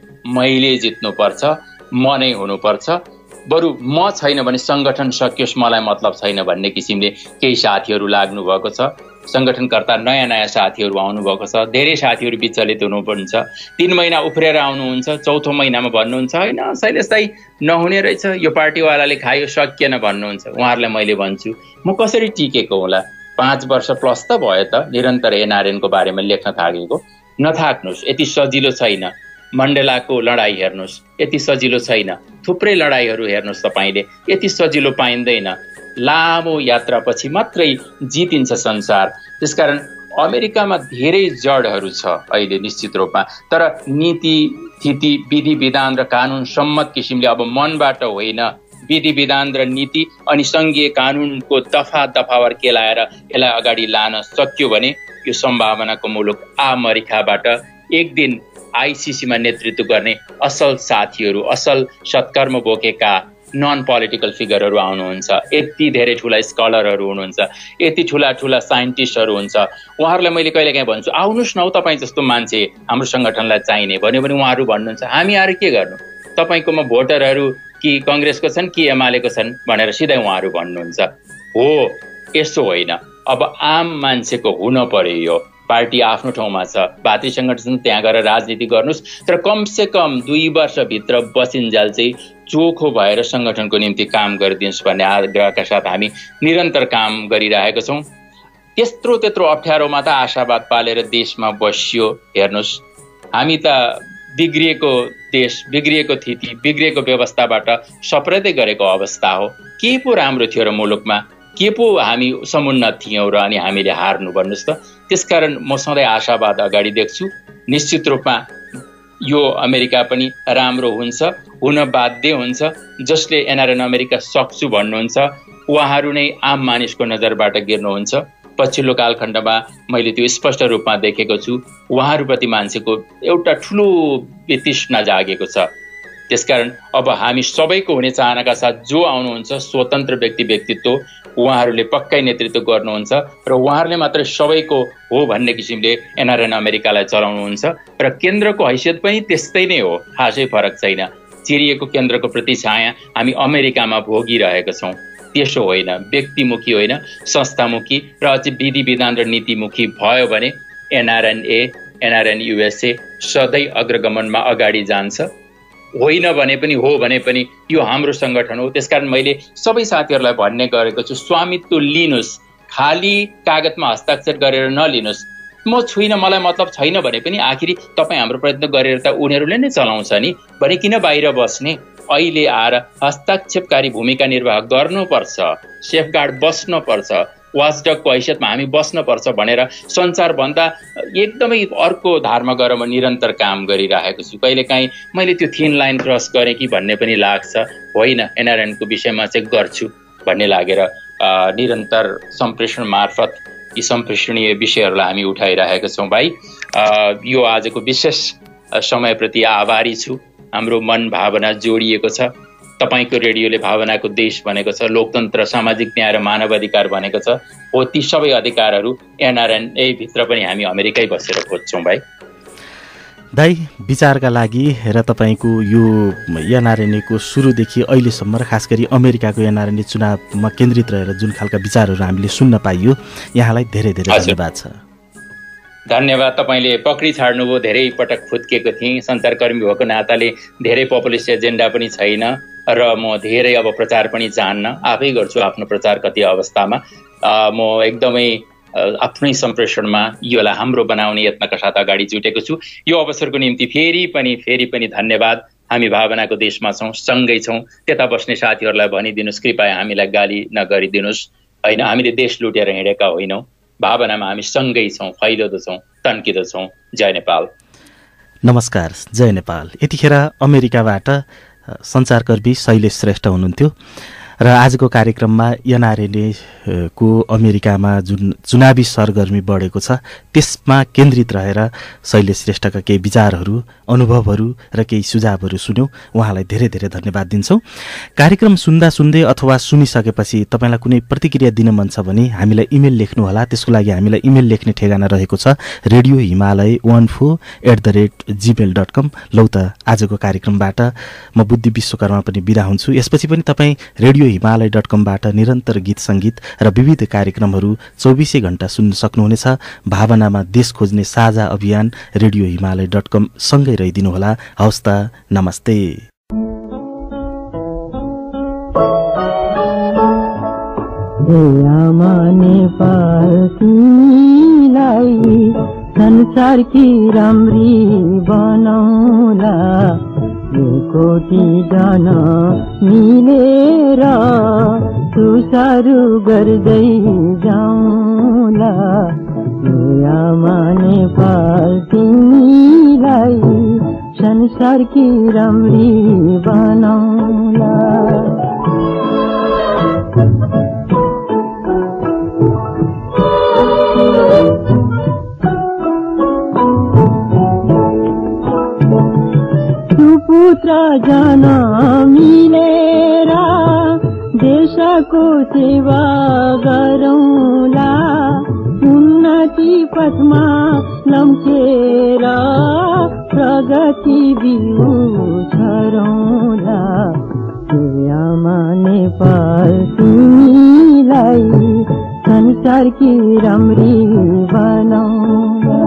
B: मैले जित्नुपर्छ, म नै हुनुपर्छ, बरु म छैन भने सङ्गठन सकियोस्, मलाई मतलब छैन भन्ने किसिमले केही साथीहरू लाग्नु भएको छ। सङ्गठनकर्ता नयाँ नयाँ साथीहरू आउनुभएको छ, धेरै साथीहरू विचलित हुनुहुन्छ। तीन महिना उफ्रेर आउनुहुन्छ, चौथो महिनामा भन्नुहुन्छ होइन शैलेश दाइ नहुने रहेछ, यो पार्टीवालाले खायो सकिएन भन्नुहुन्छ। उहाँहरूलाई मैले भन्छु म कसरी टिकेको होला, पाँच वर्ष प्लस त भयो त निरन्तर एनआरएनको बारेमा लेख्न थालेको। नथाक्नुहोस्, यति सजिलो छैन। मण्डेलाको लडाइँ हेर्नुहोस्, यति सजिलो छैन। थुप्रै लडाइँहरू हेर्नुहोस् तपाईँले, यति सजिलो पाइँदैन। लामो यात्रापछि मात्रै जितिन्छ संसार। त्यसकारण अमेरिकामा धेरै जडहरू छ अहिले निश्चित रूपमा, तर नीति स्थिति विधि विधान र कानुन सम्मत किसिमले अब मनबाट होइन, विधि विधान र नीति अनि सङ्घीय कानुनको दफा दफावार केलाएर यसलाई अगाडि लान सक्यो भने यो सम्भावनाको मुलुक अमेरिकाबाट एक दिन आइसिसीमा नेतृत्व गर्ने असल साथीहरू, असल सत्कर्म बोकेका नन पोलिटिकल फिगरहरू आउनुहुन्छ। यति धेरै ठुला स्कलरहरू हुनुहुन्छ, यति ठुला ठुला साइन्टिस्टहरू हुन्छ। उहाँहरूलाई मैले कहिलेकाहीँ भन्छु आउनुहोस् न हौ तपाईँ जस्तो मान्छे हाम्रो सङ्गठनलाई चाहिने भन्यो भने उहाँहरू भन्नुहुन्छ हामी आएर के गर्नु, तपाईँकोमा भोटरहरू कि कङ्ग्रेसको छन् कि एमालेको छन् भनेर सिधै उहाँहरू भन्नुहुन्छ। हो यसो होइन, अब आम मान्छेको हुन पर्यो। यो पार्टी आफ्नो ठाउँमा छ, भातृ सङ्गठन त्यहाँ गएर राजनीति गर्नुहोस्, तर कमसे कम दुई वर्षभित्र बसिन्जाल चाहिँ चोखो भएर सङ्गठनको निम्ति काम गरिदिनुहोस् भन्ने आग्रहका साथ हामी निरन्तर काम गरिरहेका छौँ। त्यत्रो त्यत्रो अप्ठ्यारोमा त आशावाद पालेर देशमा बसियो। हेर्नुहोस्, हामी त बिग्रिएको देश, बिग्रिएको स्थिति, बिग्रिएको व्यवस्थाबाट सप्रदै गरेको अवस्था हो। के पो राम्रो थियो र मुलुकमा, के पो हामी समुन्नत थियौँ र अनि हामीले हार्नु भन्नुहोस् त। त्यसकारण म सधैँ आशावाद अगाडि देख्छु। निश्चित रूपमा यो अमेरिका पनि राम्रो हुन्छ, हुन बाध्य हुन्छ। जसले एनआरएन अमेरिका सक्छु भन्नुहुन्छ उहाँहरू नै आम मानिसको नजरबाट गिर्नुहुन्छ। पछिल्लो कालखण्डमा मैले त्यो स्पष्ट रूपमा देखेको छु। उहाँहरूप्रति मान्छेको एउटा ठुलो वितृष्णा जागेको छ। त्यसकारण अब हामी सबैको हुने चाहनाका साथ जो आउनुहुन्छ स्वतन्त्र व्यक्ति व्यक्तित्व, उहाँहरूले पक्कै नेतृत्व गर्नुहुन्छ र उहाँहरूले मात्रै सबैको हो भन्ने किसिमले एनआरएन अमेरिकालाई चलाउनुहुन्छ। र केन्द्रको हैसियत पनि त्यस्तै नै हो, खासै फरक छैन। चिरिएको केन्द्रको प्रति छाया हामी अमेरिकामा भोगिरहेका छौँ। त्यसो होइन, व्यक्तिमुखी होइन, संस्थामुखी र अझै विधि विधान र नीतिमुखी भयो भने एनआरएनए, एनआरएन युएसए सधैँ अग्रगमनमा अगाडि जान्छ। होइन भने पनि हो भने पनि यो हाम्रो सङ्गठन हो। त्यसकारण मैले सबै साथीहरूलाई भन्ने गरेको छु, स्वामित्व लिनुहोस्, खाली कागजमा हस्ताक्षर गरेर नलिनुहोस्। म छुइनँ, मलाई मतलब छैन भने पनि आखिरी तपाईँ हाम्रो प्रयत्न गरेर त उनीहरूले नै चलाउँछ नि भने किन बाहिर बस्ने। अहिले आएर हस्ताक्षेपकारी भूमिका निर्वाह गर्नुपर्छ, सेफगार्ड बस्नुपर्छ, वाचडगको हैसियतमा हामी बस्नुपर्छ भनेर संसारभन्दा एकदमै अर्को धारमा गएर म निरन्तर काम गरिरहेको छु। कहिलेकाहीँ मैले त्यो थिन लाइन क्रस गरेँ कि भन्ने पनि लाग्छ। होइन, एनआरएनको विषयमा चाहिँ गर्छु भन्ने लागेर निरन्तर सम्प्रेषण मार्फत यी सम्प्रेषणीय विषयहरूलाई हामी उठाइरहेका छौँ। भाइ, यो आजको विशेष समयप्रति आभारी छु। हाम्रो मन भावना जोडिएको छ। तपाईँको रेडियोले भावनाको देश भनेको छ, लोकतन्त्र, सामाजिक न्याय र मानव अधिकार भनेको छ, हो ती सबै अधिकारहरू एनआरएनए भित्र पनि हामी अमेरिकै बसेर खोज्छौँ भाइ।
A: दाइ, विचारका लागि र तपाईँको यो एनआरएनएको सुरुदेखि अहिलेसम्म र खास गरी अमेरिकाको एनआरएनए चुनावमा केन्द्रित रहेर जुन खालका विचारहरू हामीले सुन्न पाइयो, यहाँलाई धेरै धेरै धन्यवाद छ।
B: धन्यवाद। तपाईँले पक्री छाड्नुभयो। धेरै पटक फुत्किएको थिएँ। सञ्चारकर्मी भएको नाताले धेरै पपुलिस्ट एजेन्डा पनि छैन र म धेरै अब प्रचार पनि चाहन्न, आफै गर्छु आफ्नो प्रचार कति अवस्थामा। म एकदमै आफ्नै सम्प्रेषणमा योलाई हाम्रो बनाउने यत्नका साथ अगाडि जुटेको छु। यो अवसरको निम्ति फेरि पनि फेरि पनि धन्यवाद। हामी भावनाको देशमा छौँ, सँगै छौँ। त्यता बस्ने साथीहरूलाई भनिदिनुहोस्, कृपया हामीलाई गाली नगरिदिनुहोस्। होइन, हामीले देश लुटेर हिँडेका होइनौँ। भावनामा हामी सँगै छौँ, फैलिँदो छौँ, तन्किँदो छौँ। जय नेपाल।
A: नमस्कार, जय नेपाल। यतिखेर अमेरिकाबाट सञ्चारकर्मी शैलेश श्रेष्ठ हुनुहुन्थ्यो र आजको कार्यक्रममा एनआरएनए को अमेरिकामा जुन चुनावी सरगर्मी बढेको छ त्यसमा केन्द्रित रहेर शैलेश श्रेष्ठका केही विचारहरू, अनुभवहरू र केही सुझावहरू सुन्यौँ। उहाँलाई धेरै धेरै धन्यवाद दिन्छौँ। कार्यक्रम सुन्दा सुन्दै अथवा सुनिसकेपछि तपाईँलाई कुनै प्रतिक्रिया दिन मन छ भने हामीलाई इमेल लेख्नुहोला। त्यसको लागि हामीलाई इमेल लेख्ने ठेगाना रहेको छ radio Himalaya one four eight the rate gmail dot com. लौ त आजको कार्यक्रमबाट म बुद्धि विश्वकर्मा पनि बिदा हुन्छु। यसपछि पनि तपाईँ रेडियो हिमालय डट कमबाट निरन्तर गीत सङ्गीत र विविध कार्यक्रमहरू चौबिसै घण्टा सुन्न सक्नुहुनेछ। भावनामा देश खोज्ने साझा अभियान रेडियो हिमालय डट कम सँगै रहिदिनुहोला। हवस् त, नमस्ते।
C: संसारकी राम्री बनाउला, कोटी जन मिलेर सुसारु गर्दै जाउँला। आमा नेपाल तिमीलाई संसारकी राम्री बनाउला। पुत्र जन मिलेर देशको सेवा गरौँला। उन्नति पथमा लम्केर प्रगति बिउ छरौँला। आमा नेपाल तिमीलाई संसारकी राम्री बनाउला।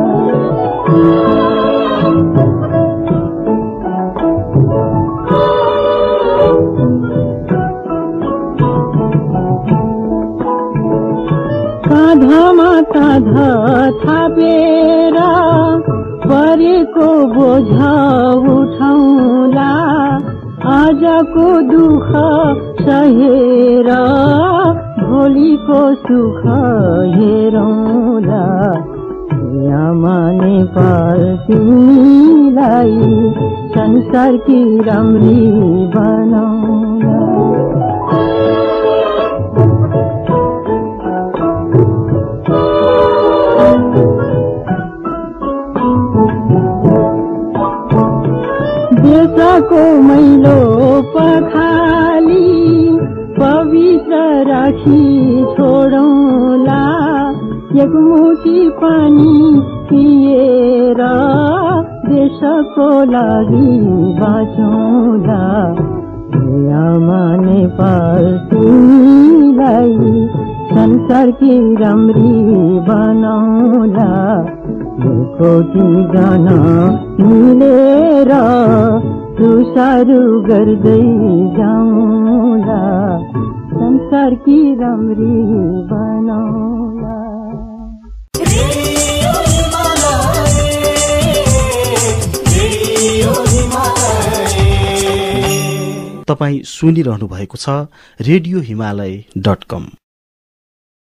C: काँधमा काँध थापेर परेको बोझ उठाउला। आजको दुःख सहेर भोलिको सुख हेरौँला। आमा नेपाल तिमीलाई संसारकी राम्री बनाउला। देशको मैलो पखाली पवित्र राखी छोडौँला। एक मुठी पानी पिएर देशको लागि बाँचौँला। आमा नेपाल तिमीलाई संसारकी राम्री बनाउला। कोटी जन मिलेर सुसारु गर्दै जाउँला। संसारकी राम्री बनाउला।
A: तपाईँ सुनिरहनु भएको छ रेडियो हिमालय डट कम।